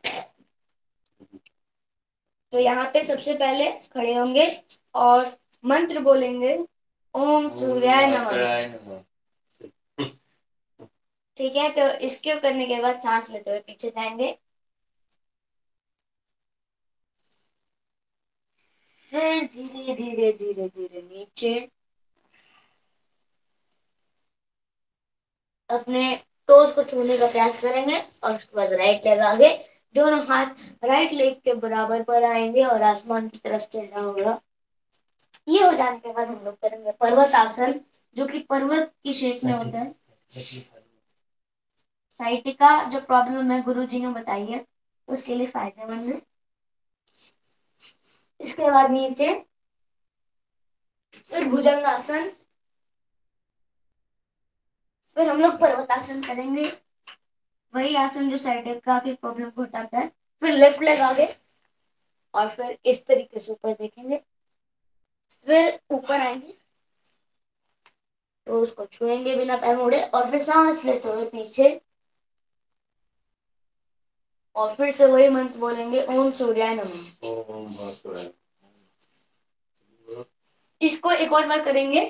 तो यहाँ पे सबसे पहले खड़े होंगे और मंत्र बोलेंगे, ओम सूर्याय नमः। ठीक है, तो इसके करने के बाद सांस लेते हुए पीछे जाएंगे, फिर धीरे धीरे धीरे धीरे नीचे अपने टोज को छूने का प्रयास करेंगे और उसके बाद राइट लेग आगे, दोनों हाथ राइट लेग के बराबर पर आएंगे और आसमान की तरफ चलना होगा। ये हो जाने के बाद हम लोग करेंगे पर्वत आसन, जो कि पर्वत की शेप में होता है। साइटिका जो प्रॉब्लम है गुरुजी ने बताई है, उसके लिए फायदेमंद है। इसके बाद नीचे फिर भुजंगासन, फिर हम लोग पर्वतासन करेंगे, वही आसन जो साइटिका की प्रॉब्लम को हटाता है। फिर लेफ्ट लेग आगे और फिर इस तरीके से ऊपर देखेंगे, फिर ऊपर आएंगे तो उसको छुएंगे बिना पैर मोड़े और फिर सांस लेते हुए पीछे, और फिर से वही मंत्र बोलेंगे, ओम सूर्याय नमः। ओम भास्कराय। इसको एक और बार करेंगे,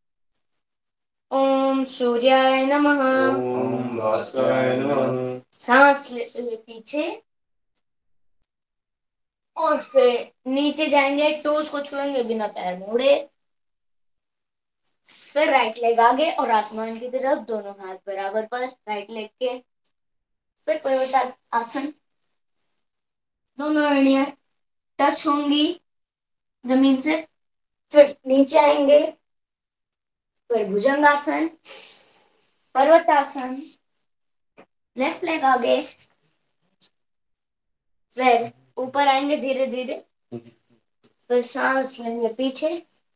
ओम सूर्याय नमः। ओम भास्कराय नमः। सांस लेते हुए पीछे और फिर नीचे जाएंगे, टोज को छुएंगे बिना पैर मोड़े, फिर राइट लेग आगे और आसमान की तरफ, दोनों हाथ बराबर पर राइट लेग के, फिर पर्वत आसन, दोनों एड़ियां टच होंगी जमीन से, फिर नीचे आएंगे, फिर भुजंगासन, पर्वतासन, लेफ्ट लेग आगे, फिर ऊपर आएंगे धीरे धीरे, फिर सांस लेंगे पीछे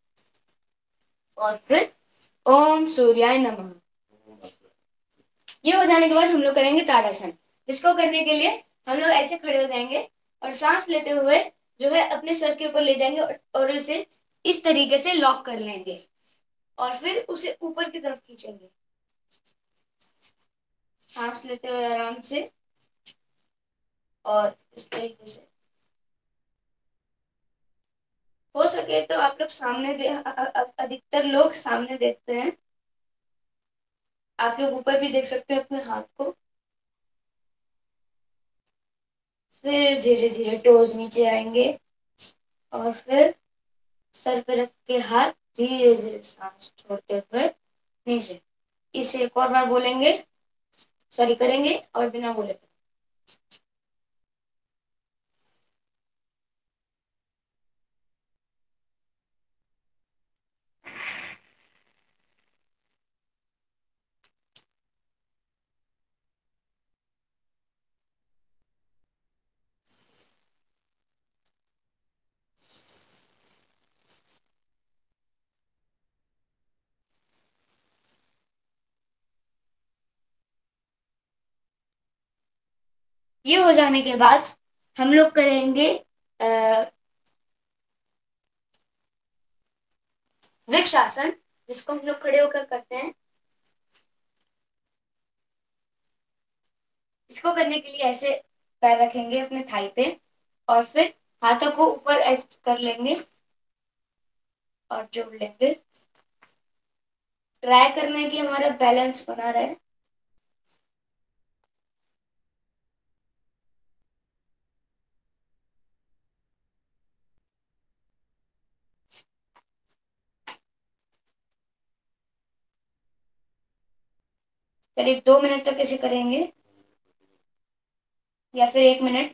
और फिर ओम सूर्याय नमः। ये हो जाने के बाद हम लोग करेंगे ताड़ासन, जिसको करने के लिए हम लोग ऐसे खड़े हो जाएंगे और सांस लेते हुए जो है अपने सर के ऊपर ले जाएंगे और, और उसे इस तरीके से लॉक कर लेंगे और फिर उसे ऊपर की तरफ खींचेंगे, सांस लेते हुए आराम से और इस तरीके से। हो सके तो आप लोग सामने दे, अधिकतर लोग सामने देखते हैं, आप लोग ऊपर भी देख सकते हैं अपने हाथ को। फिर धीरे धीरे टोज नीचे आएंगे और फिर सर पे रख के हाथ धीरे धीरे सांस छोड़ते हुए नीचे। इसे एक और बार बोलेंगे, सॉरी करेंगे और बिना बोले। ये हो जाने के बाद हम लोग करेंगे वृक्षासन, जिसको हम लोग खड़े होकर करते हैं। इसको करने के लिए ऐसे पैर रखेंगे अपने थाई पे और फिर हाथों को ऊपर ऐसे कर लेंगे और जोड़ लेंगे, ट्राई करने की हमारा बैलेंस बना रहे। करीब दो मिनट तक ऐसे करेंगे या फिर एक मिनट।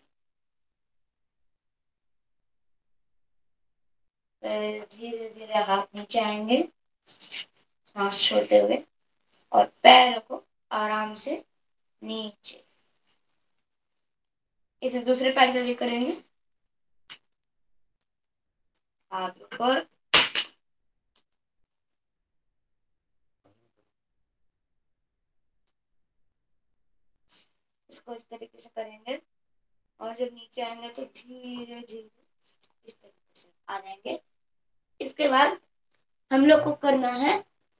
फिर धीरे धीरे हाथ नीचे आएंगे सांस छोड़ते हुए और पैर को आराम से नीचे। इसे दूसरे पैर से भी करेंगे, हाथ ऊपर, इसको इस तरीके से करेंगे। और जब नीचे आएंगे तो धीरे धीरे इस तरीके से आ जाएंगे। इसके बाद हम लोग को करना है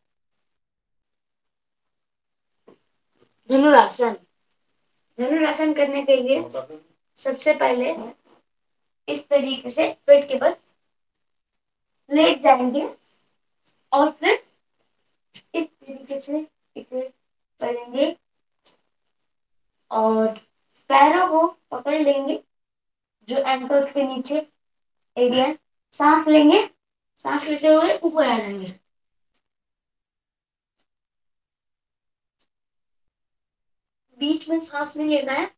धनुरासन। धनुरासन करने के लिए सबसे पहले इस तरीके से पेट के बल लेट जाएंगे और फिर इस तरीके से इसे करेंगे और पैरों को पकड़ लेंगे जो एंकल्स के नीचे एरिया। सांस लेंगे, सांस लेते हुए ऊपर आ जाएंगे। बीच में सांस नहीं लेना है।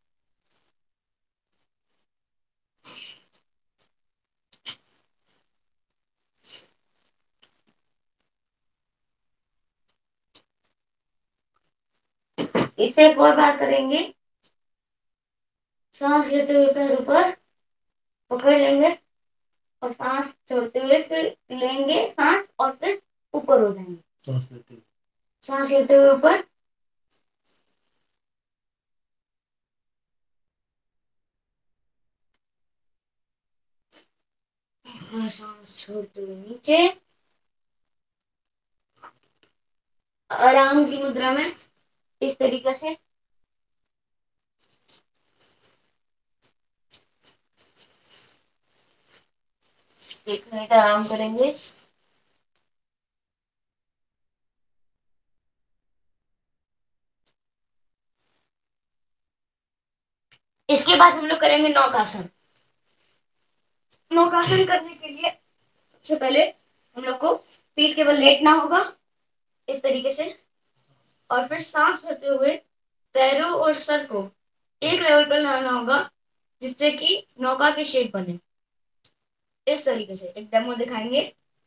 इसे एक और बार करेंगे। सांस लेते हुए पैर ऊपर पकड़ लेंगे और सांस छोड़ते हुए फिर लेंगे सांस और फिर ऊपर हो जाएंगे। सांस लेते हुए सांस लेते हुए ऊपर, सांस छोड़ते हुए नीचे। आराम की मुद्रा में इस तरीके से एक मिनट आराम करेंगे। इसके बाद हम लोग करेंगे नौकासन। नौकासन करने के लिए सबसे पहले हम लोग को पीठ के बल लेटना होगा इस तरीके से और फिर सांस भरते हुए पैरों और सर को एक लेवल पर लाना होगा जिससे कि नौका की शेप बने। इस तरीके से एक डेमो दिखाएंगे।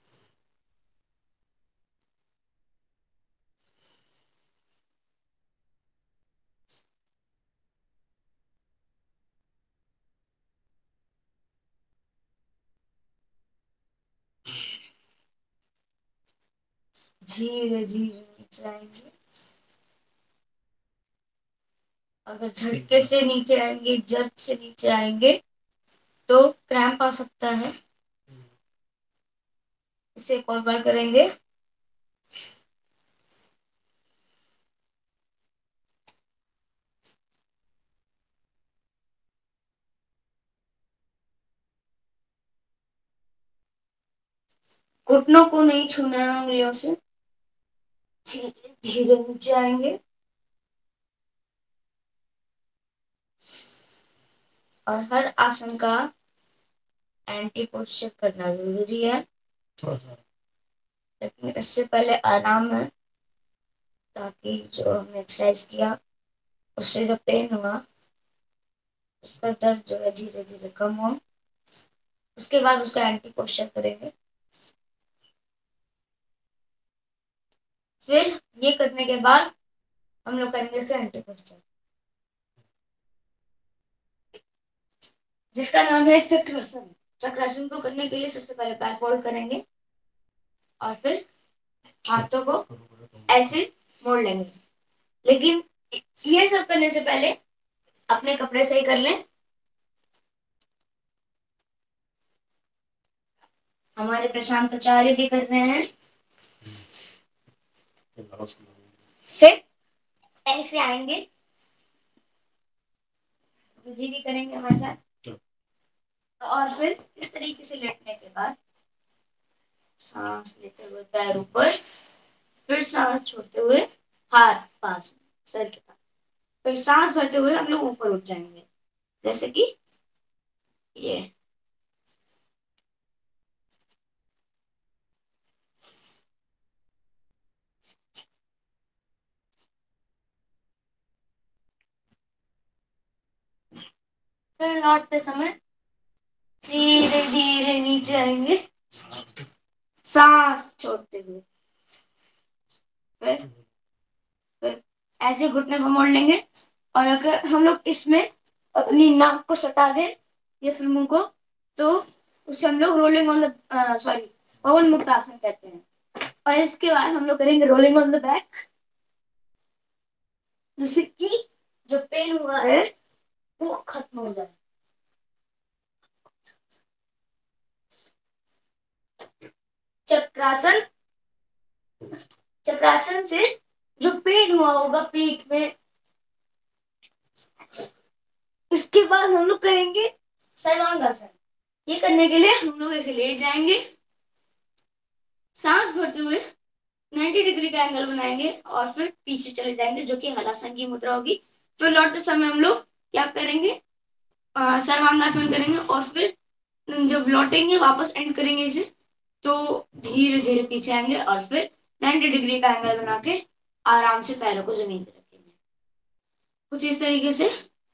धीरे धीरे नीचे आएंगे। अगर झटके से नीचे आएंगे, जर्क से नीचे आएंगे तो क्रैम्प आ सकता है। इसे एक और बार करेंगे। घुटनों को नहीं छूना है उंगलियों से। धीरे धीरे नीचे आएंगे और हर आसन का एंटी पोस्चर करना जरूरी है, लेकिन इससे पहले आराम है ताकि जो हमने एक्सरसाइज किया उससे जो पेन हुआ उसका दर्द जो है धीरे धीरे कम हो। उसके बाद उसका एंटी पोस्चर करेंगे। फिर ये करने के बाद हम लोग करेंगे इसका एंटी पोस्चर जिसका नाम है चक्रासन। चक्रासन को करने के लिए सबसे पहले पैर फोल्ड करेंगे और फिर हाथों को ऐसे मोड़ लेंगे। लेकिन ये सब करने से पहले अपने कपड़े सही कर लें। हमारे प्रशांत आचार्य भी कर रहे हैं। फिर ऐसे आएंगे, जी भी करेंगे हमारे साथ और फिर इस तरीके से लेटने के बाद सांस लेते हुए पैर ऊपर, फिर सांस छोड़ते हुए हाथ पास में सर के पास, फिर सांस भरते हुए हम लोग ऊपर उठ जाएंगे जैसे कि ये। फिर लौटते समय धीरे धीरे नीचे आएंगे सांस छोड़ते हुए। फिर फिर ऐसे घुटने को मोड़ लेंगे और अगर हम लोग इसमें अपनी नाक को सटा दें या फिर मुंह को तो उसे हम लोग रोलिंग ऑन द सॉरी पवन मुक्त आसन कहते हैं। और इसके बाद हम लोग करेंगे रोलिंग ऑन द बैक जिससे कि जो पेन हुआ है वो खत्म हो जाए। चक्रासन, चक्रासन से जो पेन हुआ होगा पीठ में, इसके बाद हम लोग करेंगे सर्वांगासन। ये करने के लिए हम लोग ऐसे लेट जाएंगे, सांस भरते हुए नब्बे डिग्री का एंगल बनाएंगे और फिर पीछे चले जाएंगे, जो कि हलासन की मुद्रा होगी। फिर लौटते समय हम लोग क्या करेंगे, सर्वांगासन करेंगे और फिर जब लौटेंगे वापस एंड करेंगे इसे, तो धीरे धीरे पीछे आएंगे और फिर नब्बे डिग्री का एंगल बना के आराम से पैरों को जमीन पर रखेंगे, कुछ इस तरीके से।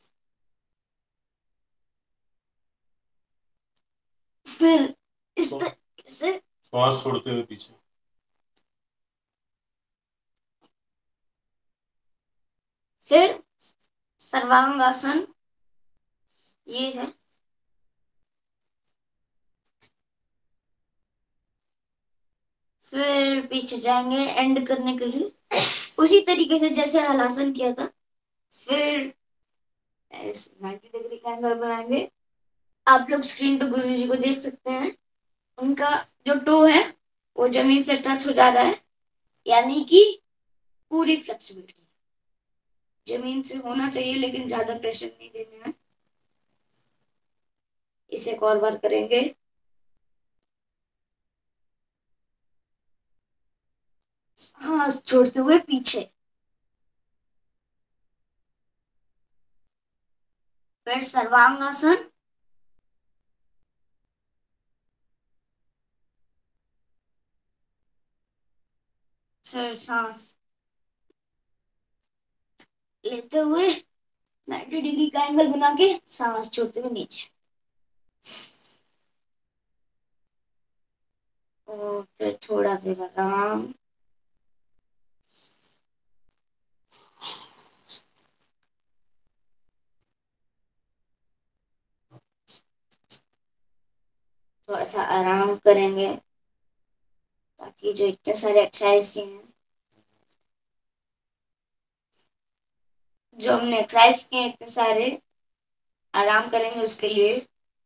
फिर इस तरीके से श्वास छोड़ते हुए पीछे, फिर सर्वांगासन ये है, फिर पीछे जाएंगे एंड करने के लिए उसी तरीके से जैसे हलासन किया था। फिर नब्बे डिग्री का एंगल बनाएंगे। आप लोग स्क्रीन पे गुरु जी को देख सकते हैं, उनका जो टो है वो जमीन से टच हो जा रहा है, यानी कि पूरी फ्लेक्सिबिलिटी जमीन से होना चाहिए, लेकिन ज्यादा प्रेशर नहीं देना है। इसे एक और बार करेंगे। सांस छोड़ते हुए पीछे, फिर सर्वांगासन, फिर सांस लेते हुए नब्बे डिग्री का एंगल बना के सांस छोड़ते हुए नीचे, और फिर थोड़ा देर आराम। थोड़ा सा आराम करेंगे ताकि जो इतने सारे एक्सरसाइज किए हैं, जो हमने एक्सरसाइज किए इतने सारे, आराम करेंगे उसके लिए,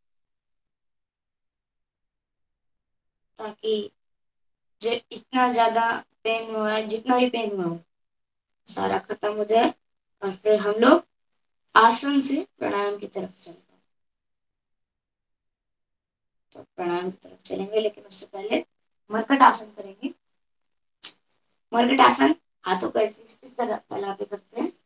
ताकि जो इतना ज्यादा पेन हुआ है, जितना भी पेन हुआ हो, सारा खत्म हो जाए और फिर हम लोग आसन से प्राणायाम की तरफ चलते हैं। तो प्राणायाम की तरफ चलेंगे, लेकिन उससे पहले मरकट आसन करेंगे। मरकट आसन हाथों को इस तरह फैला के करते हैं,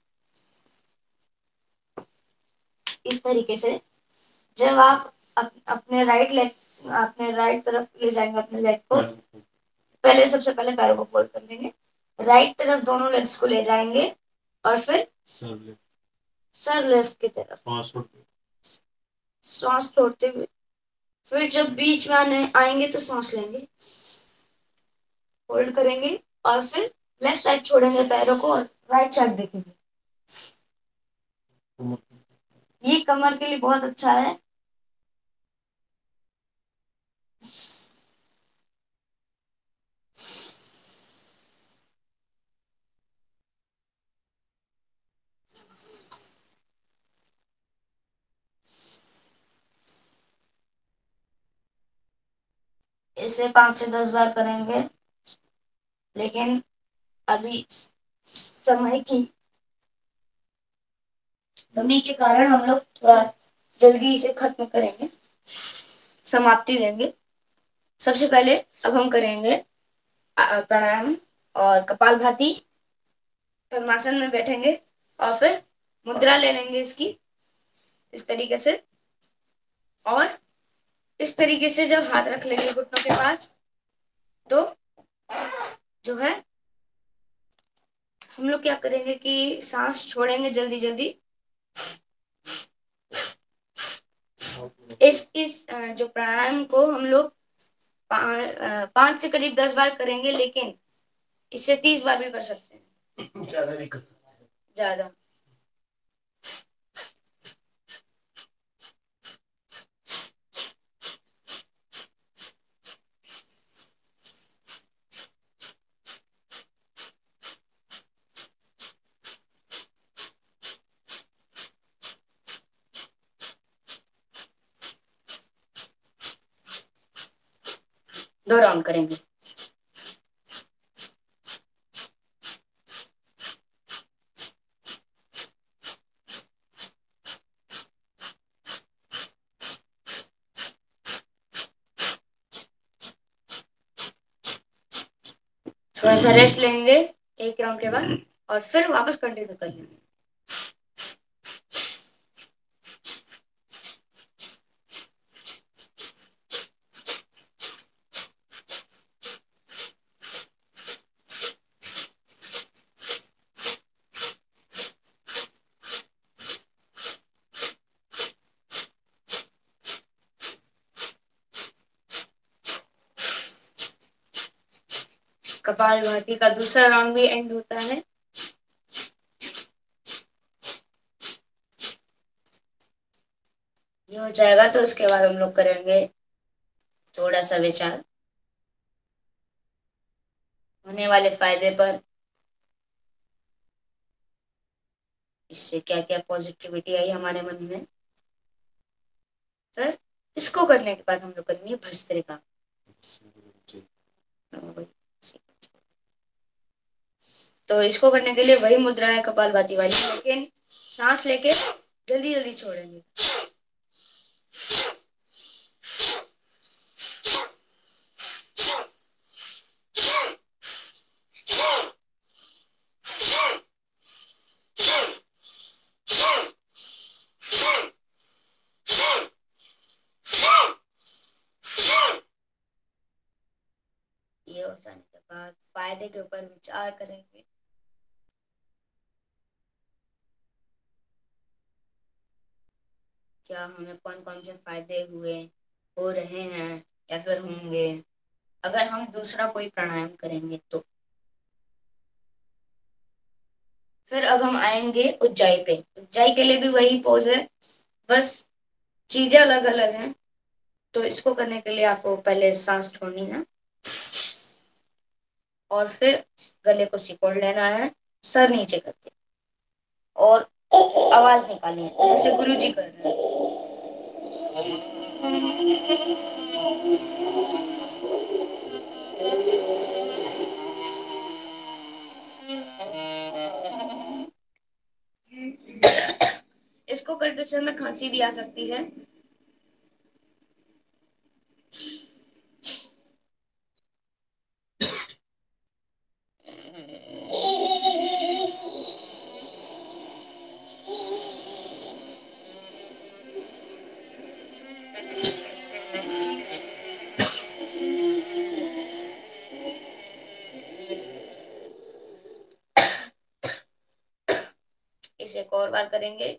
इस तरीके से। जब आप अप, अपने राइट लेग, अपने राइट तरफ ले जाएंगे अपने लेग को, पहले सबसे पहले पैरों को फोल्ड कर लेंगे, राइट तरफ दोनों लेग्स को ले जाएंगे और फिर सर लेफ्ट की तरफ सांस छोड़ते हुए, फिर जब बीच में आने आएंगे तो सांस लेंगे, होल्ड करेंगे और फिर लेफ्ट साइड छोड़ेंगे पैरों को और राइट साइड देखेंगे। ये कमर के लिए बहुत अच्छा है। इसे पांच से दस बार करेंगे, लेकिन अभी समय की कमी के कारण हम लोग थोड़ा जल्दी इसे खत्म करेंगे, समाप्ति देंगे। सबसे पहले अब हम करेंगे प्राणायाम और कपालभाति। पद्मासन में बैठेंगे और फिर मुद्रा ले लेंगे इसकी, इस तरीके से, और इस तरीके से जब हाथ रख लेंगे घुटनों के पास, तो जो है हम लोग क्या करेंगे कि सांस छोड़ेंगे जल्दी जल्दी। इस इस जो प्राणायाम को हम लोग पांच से करीब दस बार करेंगे, लेकिन इससे तीस बार भी कर सकते हैं, ज्यादा नहीं कर सकते, ज्यादा। दो राउंड करेंगे। थोड़ा सा रेस्ट लेंगे एक राउंड के बाद और फिर वापस कंटिन्यू कर लेंगे। कपालभाति का दूसरा राउंड भी एंड होता है। ये हो जाएगा तो उसके बाद हम लोग करेंगे थोड़ा सा विचार होने वाले फायदे पर, इससे क्या क्या पॉजिटिविटी आई हमारे मन में। फिर इसको करने के बाद हम लोग करेंगे भस्त्रिका। तो इसको करने के लिए वही मुद्रा है कपालभाति वाली, लेकिन सांस लेके जल्दी जल्दी छोड़ेंगे। ये हो जाने के बाद फायदे के ऊपर विचार करेंगे। क्या हमें कौन कौन से फायदे हुए, हो रहे हैं या फिर होंगे अगर हम दूसरा कोई प्राणायाम करेंगे तो। फिर अब हम आएंगे उज्जाई पे। उज्जाई के लिए भी वही पोज है, बस चीजें अलग अलग हैं। तो इसको करने के लिए आपको पहले सांस छोड़नी है और फिर गले को सिकोड़ लेना है, सर नीचे करके, और आवाज निकालनी है जैसे गुरु जी कर रहे हैं। इसको करते समय खांसी भी आ सकती है। इसे एक और बार करेंगे।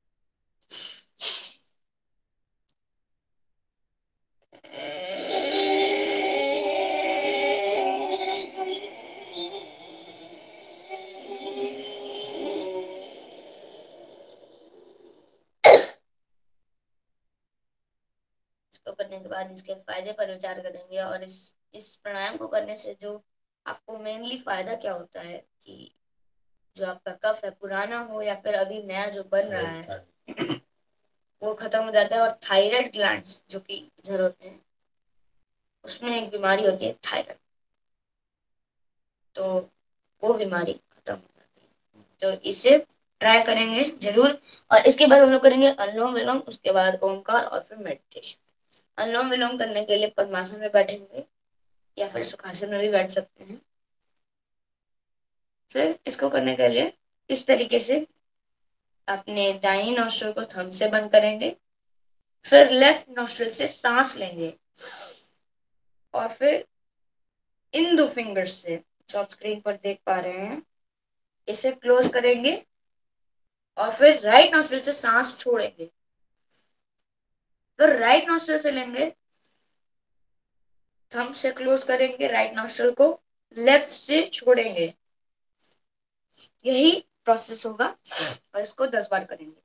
इसको करने के बाद इसके फायदे पर विचार करेंगे और इस इस प्राणायाम को करने से जो आपको मेनली फायदा क्या होता है कि जो आपका कफ है, पुराना हो या फिर अभी नया जो बन रहा है, वो खत्म हो जाता है। और थायराइड ग्लैंड्स जो कि इधर होते हैं, उसमें एक बीमारी होती है थायराइड, तो वो बीमारी खत्म हो जाती है। तो इसे ट्राई करेंगे जरूर। और इसके बाद हम लोग करेंगे अनुलोम विलोम, उसके बाद ओमकार और फिर मेडिटेशन। अनुलोम विलोम करने के लिए पद्मासन में बैठेंगे या फिर सुखासन में भी बैठ सकते हैं। फिर इसको करने के लिए इस तरीके से अपने दाहिने नोस्ट्रिल को थंब से बंद करेंगे, फिर लेफ्ट नोस्ट्रिल से सांस लेंगे और फिर इन दो फिंगर्स से जो आप स्क्रीन पर देख पा रहे हैं, इसे क्लोज करेंगे और फिर राइट नोस्ट्रिल से सांस छोड़ेंगे। फिर राइट नोस्ट्रिल से लेंगे, थंब से क्लोज करेंगे राइट नोस्ट्रिल को, लेफ्ट से छोड़ेंगे। यही प्रोसेस होगा और इसको दस बार करेंगे।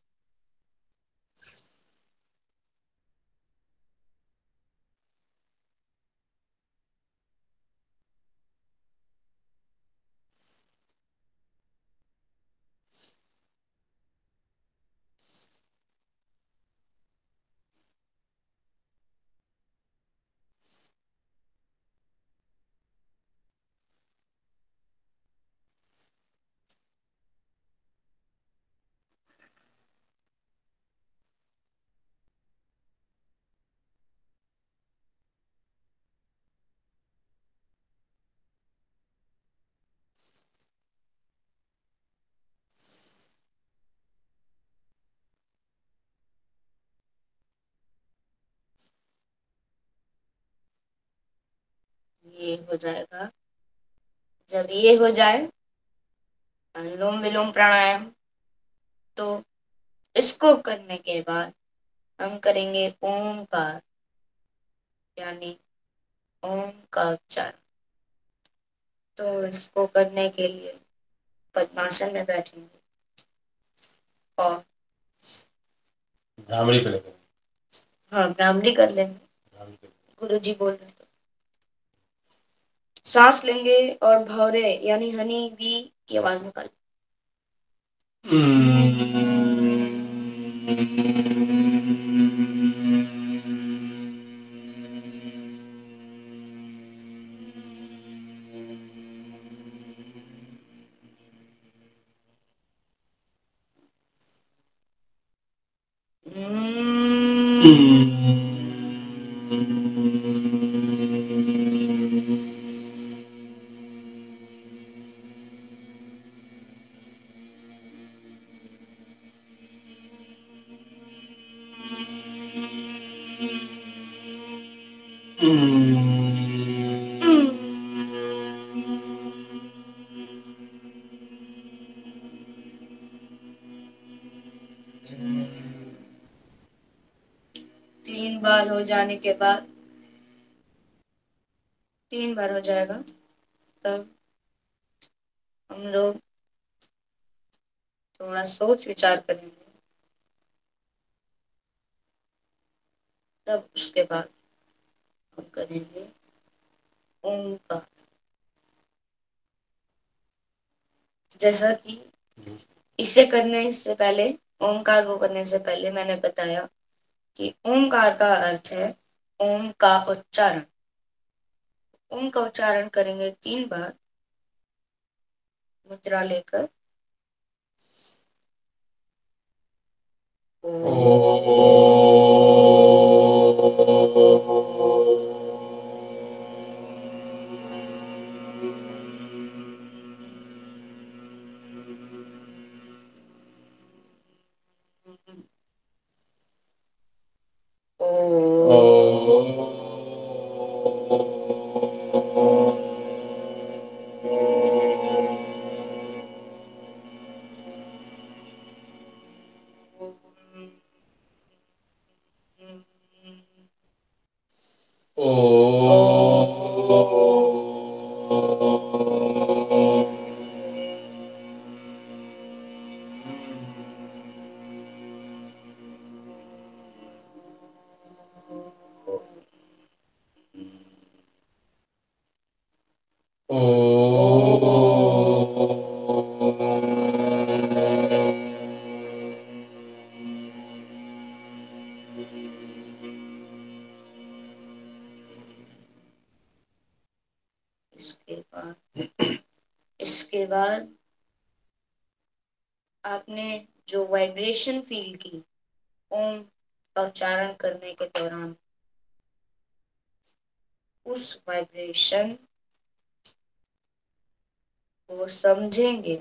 ये हो जाएगा। जब ये हो जाए अनुलोम विलोम प्राणायाम, तो इसको करने के बाद हम करेंगे ओमकार, यानी ओम का उच्चारण। तो इसको करने के लिए पद्मासन में बैठेंगे और भ्रामरी पे लगेंगे। हाँ, भ्रामरी कर लेंगे, भ्रामरी पे लगेंगे। गुरु जी बोल रहे हैं तो। सांस लेंगे और भौरे यानी हनी बी की आवाज निकाल। तीन बार हो जाने के बाद, तीन बार हो जाएगा तब हम लोग थोड़ा सोच विचार करेंगे। तब उसके बाद हम करेंगे ओमकार। जैसा कि इसे करने से पहले, ओमकार को करने से पहले मैंने बताया कि ओमकार का अर्थ है ओम का उच्चारण। ओम का उच्चारण करेंगे तीन बार मुद्रा लेकर। इसके बाद इसके बाद आपने जो वाइब्रेशन फील की ओम का उच्चारण करने के दौरान, उस वाइब्रेशन को समझेंगे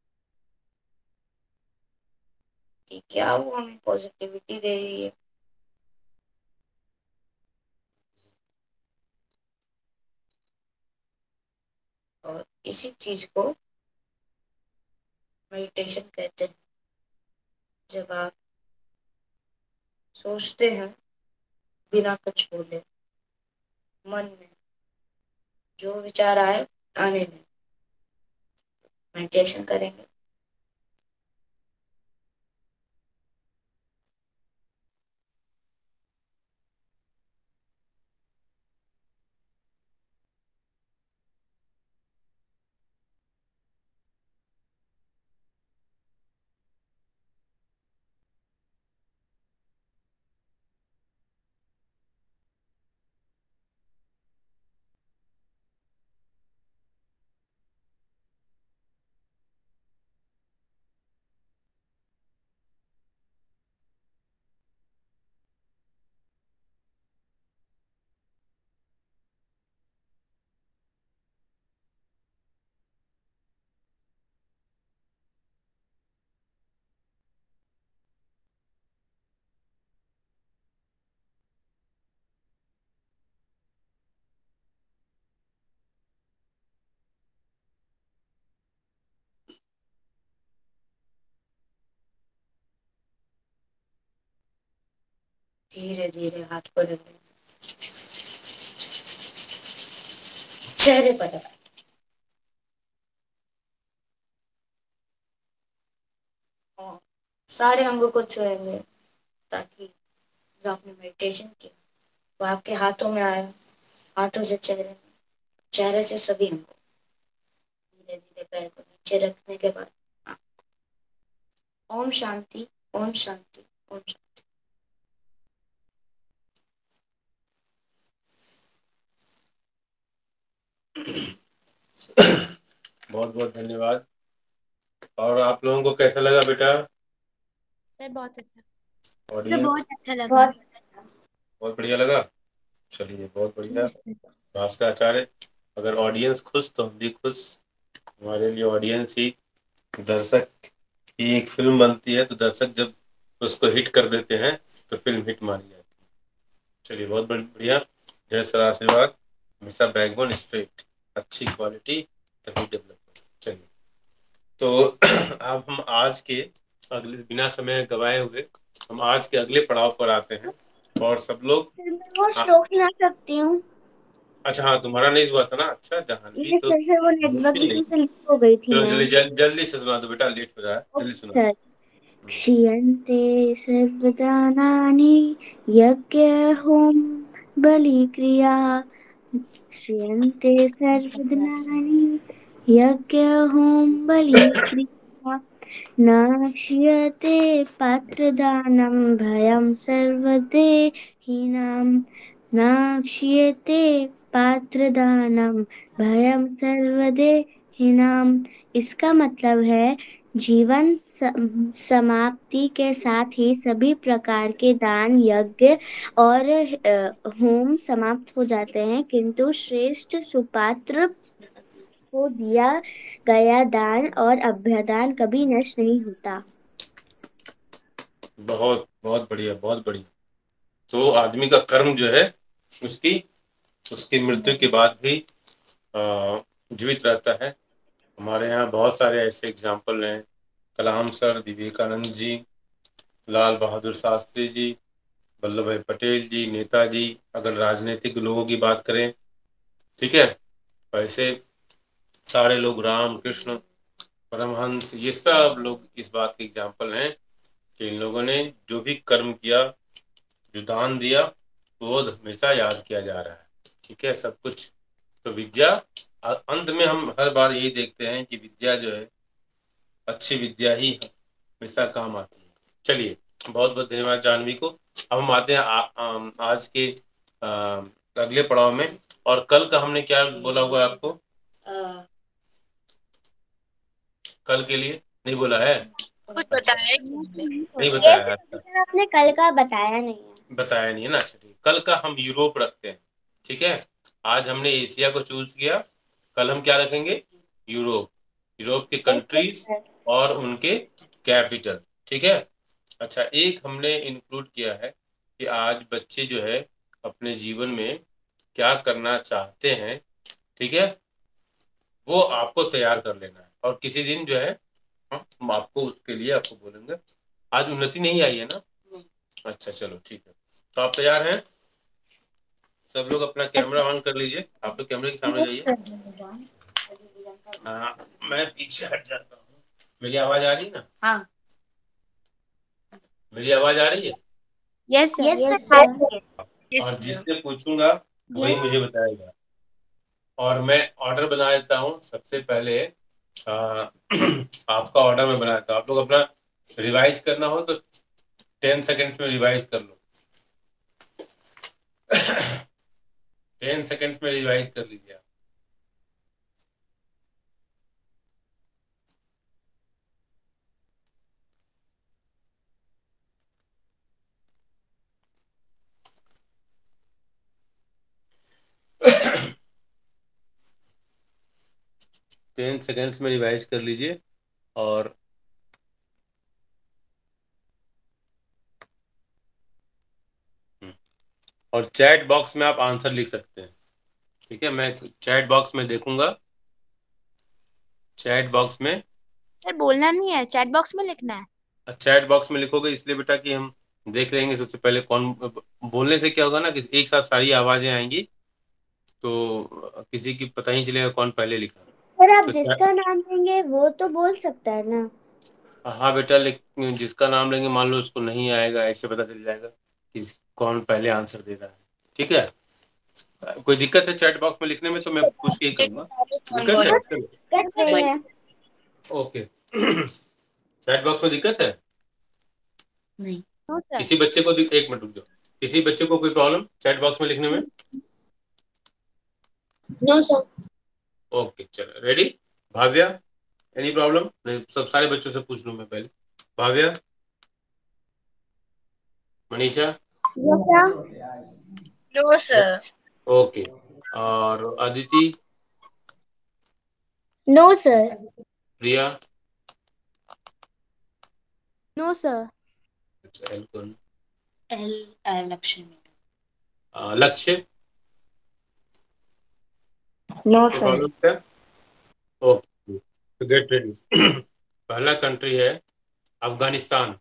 कि क्या वो हमें पॉजिटिविटी दे रही है। और इसी चीज को मेडिटेशन कहते हैं। जब आप सोचते हैं बिना कुछ बोले, मन में जो विचार आए आने दें, मेडिटेशन करेंगे। धीरे धीरे हाथ को रगड़ें, चेहरे पर दबाएं। और सारे अंगों को छुएंगे ताकि जो आपने मेडिटेशन किया वो आपके हाथों में आया, हाथों से चेहरे में, चेहरे से सभी अंगों। धीरे धीरे पैर को नीचे रखने के बाद ओम शांति, ओम शांति, ओम शांति। बहुत बहुत धन्यवाद। और आप लोगों को कैसा लगा बेटा? सर बहुत अच्छा, ऑडियंस बहुत अच्छा लगा। बहुत बढ़िया लगा। चलिए बहुत बढ़िया। भास्कराचार्य, अगर ऑडियंस खुश तो हम भी खुश। हमारे लिए ऑडियंस ही दर्शक की एक फिल्म बनती है, तो दर्शक जब उसको हिट कर देते हैं तो फिल्म हिट मानी जाती है। चलिए बहुत बढ़िया। ढेर सारा आशीर्वाद, हमेशा बैकबोन स्ट्रेट, अच्छी क्वालिटी तभी डेवलप। चलिए तो अब हम आज के अगले, बिना समय गवाए हुए हम आज के अगले पड़ाव पर आते हैं। और सब लोग वो श्लोक सुना सकती हूँ। अच्छा हाँ, तुम्हारा नहीं हुआ था ना। अच्छा जाह्नवी, तो फिर से वो नेटवर्क इशू से लेट हो गई थी चलो मैं। जल्दी जल, जल्दी से सुना दो बेटा, लेट हो रहा है, जल्दी सुना। क्षीयन्ते सर्वदानानि यज्ञहोम बलिक्रिया। क्षीयन्ते सर्वदानानि यज्ञहोम बलिक्रिया। न क्षीयते पात्रदानं भयं सर्वदेहिनां। न क्षीयते पात्रदानं भयं सर्वदेहिनां। इसका मतलब है जीवन समाप्ति के साथ ही सभी प्रकार के दान, यज्ञ और होम समाप्त हो जाते हैं, किंतु श्रेष्ठ सुपात्र को दिया गया दान और अभ्यदान कभी नष्ट नहीं होता। बहुत बहुत बढ़िया, बहुत बढ़िया। तो आदमी का कर्म जो है उसकी उसकी मृत्यु के बाद भी जीवित रहता है। हमारे यहाँ बहुत सारे ऐसे एग्जाम्पल हैं, कलाम सर, विवेकानंद जी, लाल बहादुर शास्त्री जी, वल्लभ भाई पटेल जी, नेताजी, अगर राजनीतिक लोगों की बात करें, ठीक है, ऐसे सारे लोग, राम कृष्ण परमहंस, ये सब लोग इस बात के एग्जाम्पल हैं कि इन लोगों ने जो भी कर्म किया, जो दान दिया, वो हमेशा याद किया जा रहा है। ठीक है, सब कुछ। तो विद्या, अंत में हम हर बार यही देखते हैं कि विद्या जो है, अच्छी विद्या ही हमेशा काम आती है। चलिए बहुत बहुत धन्यवाद जाह्नवी को। अब हम आते हैं आ, आ, आज के आ, अगले पड़ाव में। और कल का हमने क्या बोला हुआ आपको? आ, कल के लिए नहीं बोला है? कुछ बताया नहीं बताया है? आपने कल का बताया नहीं है। बताया नहीं है ना? अच्छा ठीक। कल का हम यूरोप रखते हैं। ठीक है, आज हमने एशिया को चूज किया, कल हम क्या रखेंगे? यूरोप। यूरोप के कंट्रीज और उनके कैपिटल। ठीक है। अच्छा, एक हमने इंक्लूड किया है कि आज बच्चे जो है अपने जीवन में क्या करना चाहते हैं, ठीक है, वो आपको तैयार कर लेना है। और किसी दिन जो है हम आपको उसके लिए आपको बोलेंगे। आज उन्नति नहीं आई है ना? अच्छा चलो ठीक है। तो आप तैयार हैं? सब लोग अपना कैमरा ऑन कर लीजिए। आप लोग कैमरे के सामने जाइए। हाँ, मैं पीछे हट जाता हूँ। मेरी आवाज आ रही है ना? हाँ, मेरी आवाज आ रही है? Yes sir, yes yes sir. और जिससे पूछूंगा वही Yes. मुझे बताएगा। और मैं ऑर्डर बना देता हूँ। सबसे पहले आ, आपका ऑर्डर में बनाया था। आप लोग अपना रिवाइज करना हो तो टेन सेकेंड्स में रिवाइज कर लो। टेन सेकेंड्स में रिवाइज कर लीजिए आप। टेन सेकेंड्स में रिवाइज कर लीजिए। और और चैट बॉक्स में आप आंसर लिख सकते हैं। ठीक है, मैं चैट बॉक्स में देखूंगा। चैट बॉक्स में सर बोलना नहीं है, चैट बॉक्स में लिखना है। चैट बॉक्स में लिखोगे इसलिए बेटा कि हम देख लेंगे सबसे पहले कौन बोलने से क्या होगा ना कि एक साथ सारी आवाजें आएंगी तो किसी की पता ही चलेगा कौन पहले लिखा। पर आप तो जिसका नाम लेंगे वो तो बोल सकता है ना। हाँ बेटा, लेकिन जिसका नाम लेंगे मान लो उसको नहीं आएगा, ऐसे पता चल जाएगा कि कौन पहले आंसर दे रहा है। ठीक है, कोई दिक्कत है चैट बॉक्स में लिखने में तो मैं पूछ के ही करूंगा। दिक्कत है? दिक्कत नहीं है। ओके। चैट बॉक्स में दिक्कत है? नहीं। किसी बच्चे को दिक- एक मिनट रुक जाओ, किसी बच्चे को कोई प्रॉब्लम चैट बॉक्स में लिखने में? No sir. ओके चलो, रेडी? Bhavya, any problem? नहीं, सब सारे बच्चों से पूछ लूं मैं पहले। Bhavya, Manisha? No sir. Okay, और Aditi? No sir. Priya? No sir. अच्छा, एल कौन? एल लक्ष्य में। आ, लक्ष्य? नो कोई सर। प्रॉब्लम है? ओके, तो गेट रेडी। पहला कंट्री है अफगानिस्तान।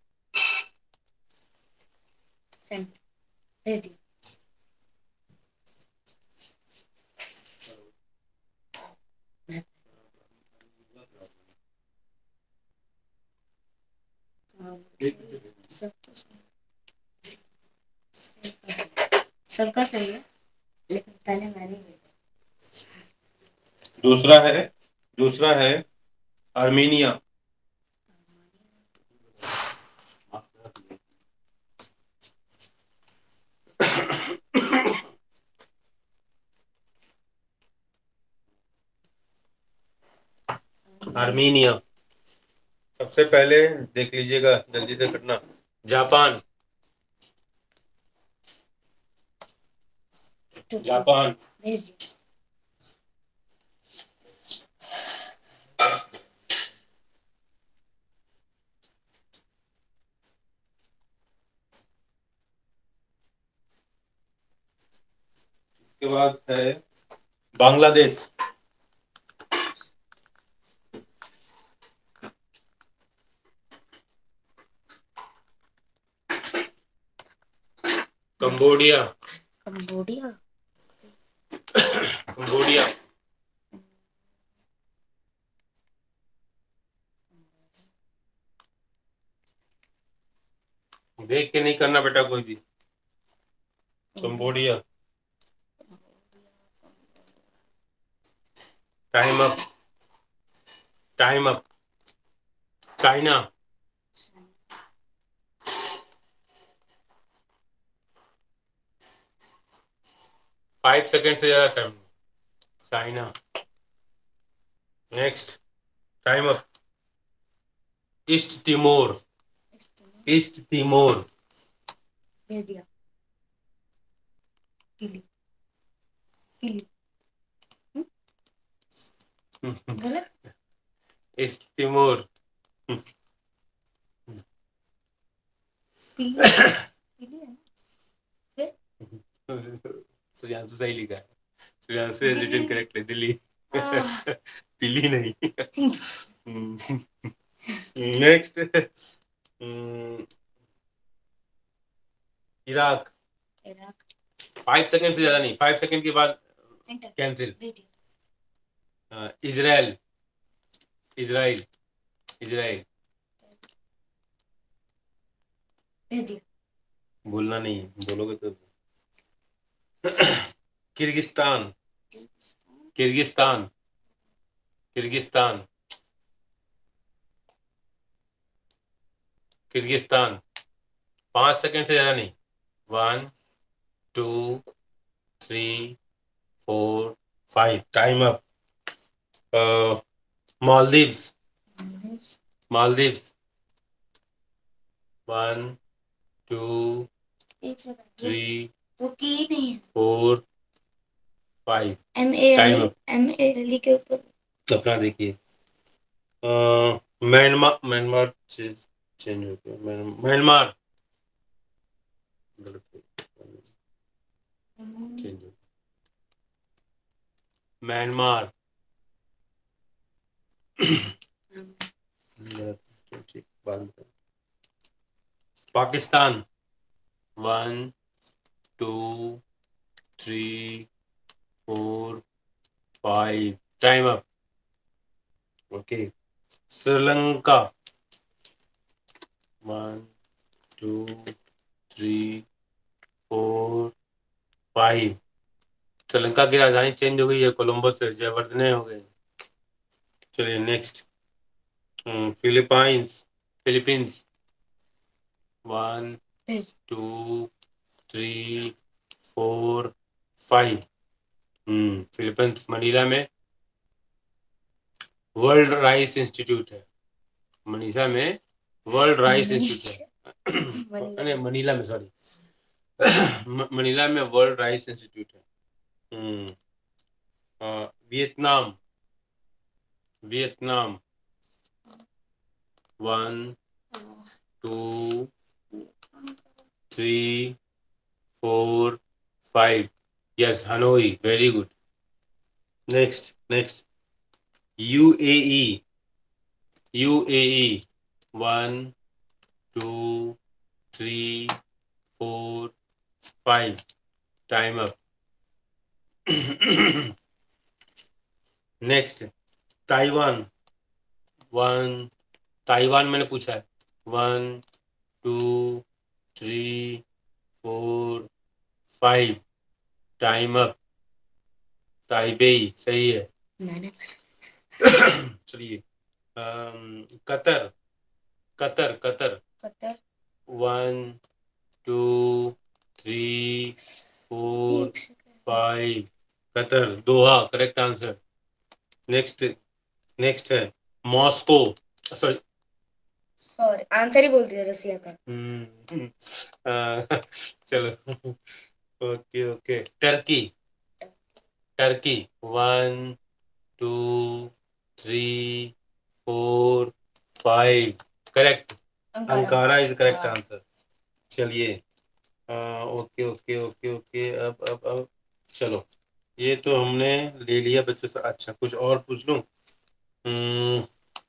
सेंड भेज दिया। सब तो सही। सबका सही है लेकिन पहले मैंने दूसरा है दूसरा है आर्मीनिया। आर्मीनिया। सबसे पहले देख लीजिएगा, जल्दी से करना। जापान। जापान। भेज दिया। इसके बाद है बांग्लादेश। कंबोडिया। कंबोडिया। कंबोडिया। देख के नहीं करना बेटा कोई भी। Cambodia. Time up, time up. China. Five second से ज्यादा time. China. Next, time up. East Timor. East Timor. भेज दिया। पीली पीली गलत। East Timor. पीली पीली है ना। सुजांशु सही लिखा है। Sujanshu is written correctly, Delhi. आह। दिल्ली नहीं। Next, Iraq. Iraq. Five second से ज्यादा नहीं, फाइव सेकंड के बाद कैंसिल। भेज दिया। इजराइल। इजराइल। इजराइल। भेज दिया। बोलना नहीं, बोलोगे तो। किर्गिस्तान। किर्गिस्तान। किर्गिस्तान। किर्गिस्तान। पांच सेकंड से ज्यादा नहीं। One, two, three, four, five. Time up. Maldives. Maldives. One, two, एक सेकंड। थ्री, वो की ही नहीं है। Four, five. M A time up. M A L के ऊपर अपना देखिए। म्यांमार। म्यांमार चेंज चेंज हो गया। म्यान- म्यांमार। गलत है। चेंज हो गया। म्यांमार। गलत है, ठीक, बाद में। Pakistan. One two three four five, time up. Okay, Sri Lanka, one two three four five. Sri Lanka की राजधानी चेंज हो गई है, कोलंबो से जयवर्धने हो गई। चलिए next, Philippines, Philippines, one two three four five. हम्म फिलीपींस, मनीला में वर्ल्ड राइस इंस्टीट्यूट है। मनीला में वर्ल्ड राइस इंस्टीट्यूट है। मनीला में, सॉरी मनीला में वर्ल्ड राइस इंस्टीट्यूट है। हम्म Vietnam, Vietnam, one two three four five. Yes, Hanoi, very good. Next next UAE, UAE, one two three four five, time up. Next Taiwan, one, Taiwan मैंने पूछा है, one two three four five, time up. Taipei, सही है। चलिए Qatar, Qatar, Qatar, Qatar, one two three four five, Qatar, Doha, correct answer. Next next है Moscow, sorry sorry answer ही बोल दिया रसिया का। हम्म चलो okay okay, Turkey, Turkey, one two three four five, correct. Ankara is correct answer. चलिए okay okay okay okay, अब अब अब चलो, ये तो हमने ले लिया बच्चों से। अच्छा, कुछ और पूछ लूं? हम्म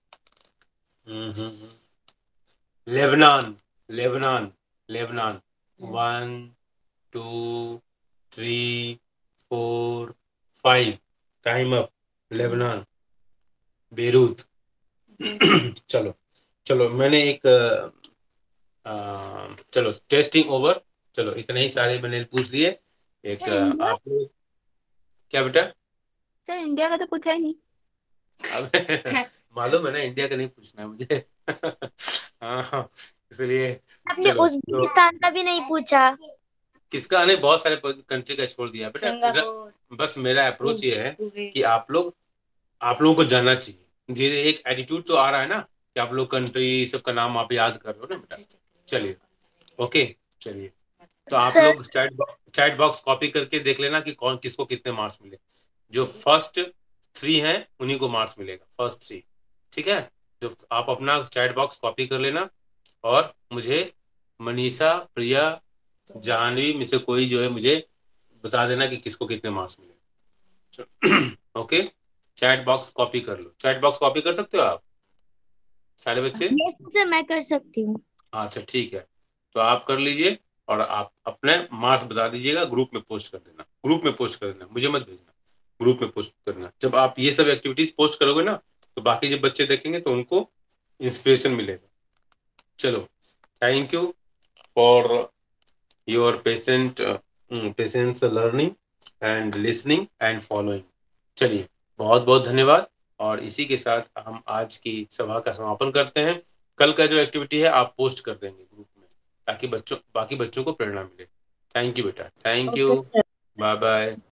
हम्म Lebanon, Lebanon, Lebanon, one two three four five, time up. Lebanon, Beirut. चलो चलो, मैंने एक आ, चलो टेस्टिंग ओवर। चलो इतने ही सारे मैंने पूछ लिए। एक आप लोग, क्या बेटा? सर इंडिया का तो पूछा ही नहीं। अब मालूम है ना, इंडिया का नहीं पूछना है मुझे। हाँ, इसलिए आपने उज्बेकिस्तान का भी नहीं पूछा। किसका? नहीं, बहुत सारे कंट्री का छोड़ दिया बेटा। बस मेरा अप्रोच ये है कि आप लोग आप लोगों को जानना चाहिए। धीरे एक एटीट्यूड तो आ रहा है ना कि आप लोग कंट्री सबका नाम आप याद कर रहे हो ना बेटा। चलिए ओके, चलिए तो आप सर, लोग चैट चैट बॉक्स कॉपी करके देख लेना कि कौन किसको कितने मार्क्स मिले। जो फर्स्ट थ्री हैं उन्हीं को मार्क्स मिलेगा, फर्स्ट थ्री, ठीक है। तो आप अपना चैट बॉक्स कॉपी कर लेना और मुझे मनीषा, प्रिया, जानवी में से कोई जो है मुझे बता देना कि किसको कितने मार्क्स मिले। ओके, चैट बॉक्स कॉपी कर लो। चैट बॉक्स कॉपी कर सकते हो आप सारे बच्चे? यस सर, मैं कर सकती हूँ। अच्छा ठीक है, तो आप कर लीजिए और आप अपने मार्क्स बता दीजिएगा। ग्रुप में पोस्ट कर देना, ग्रुप में पोस्ट कर देना, मुझे मत भेजना, ग्रुप में पोस्ट करना। जब आप ये सब एक्टिविटीज पोस्ट करोगे ना तो बाकी जब बच्चे देखेंगे तो उनको इंस्पिरेशन मिलेगा। चलो, thank you for your patient patience learning and listening and following. चलिए, बहुत बहुत धन्यवाद। और इसी के साथ हम आज की सभा का समापन करते हैं। कल का जो एक्टिविटी है आप पोस्ट कर देंगे ग्रुप में, ताकि बच्चों बाकी बच्चों को प्रेरणा मिले। थैंक यू बेटा, थैंक यू, बाय बाय।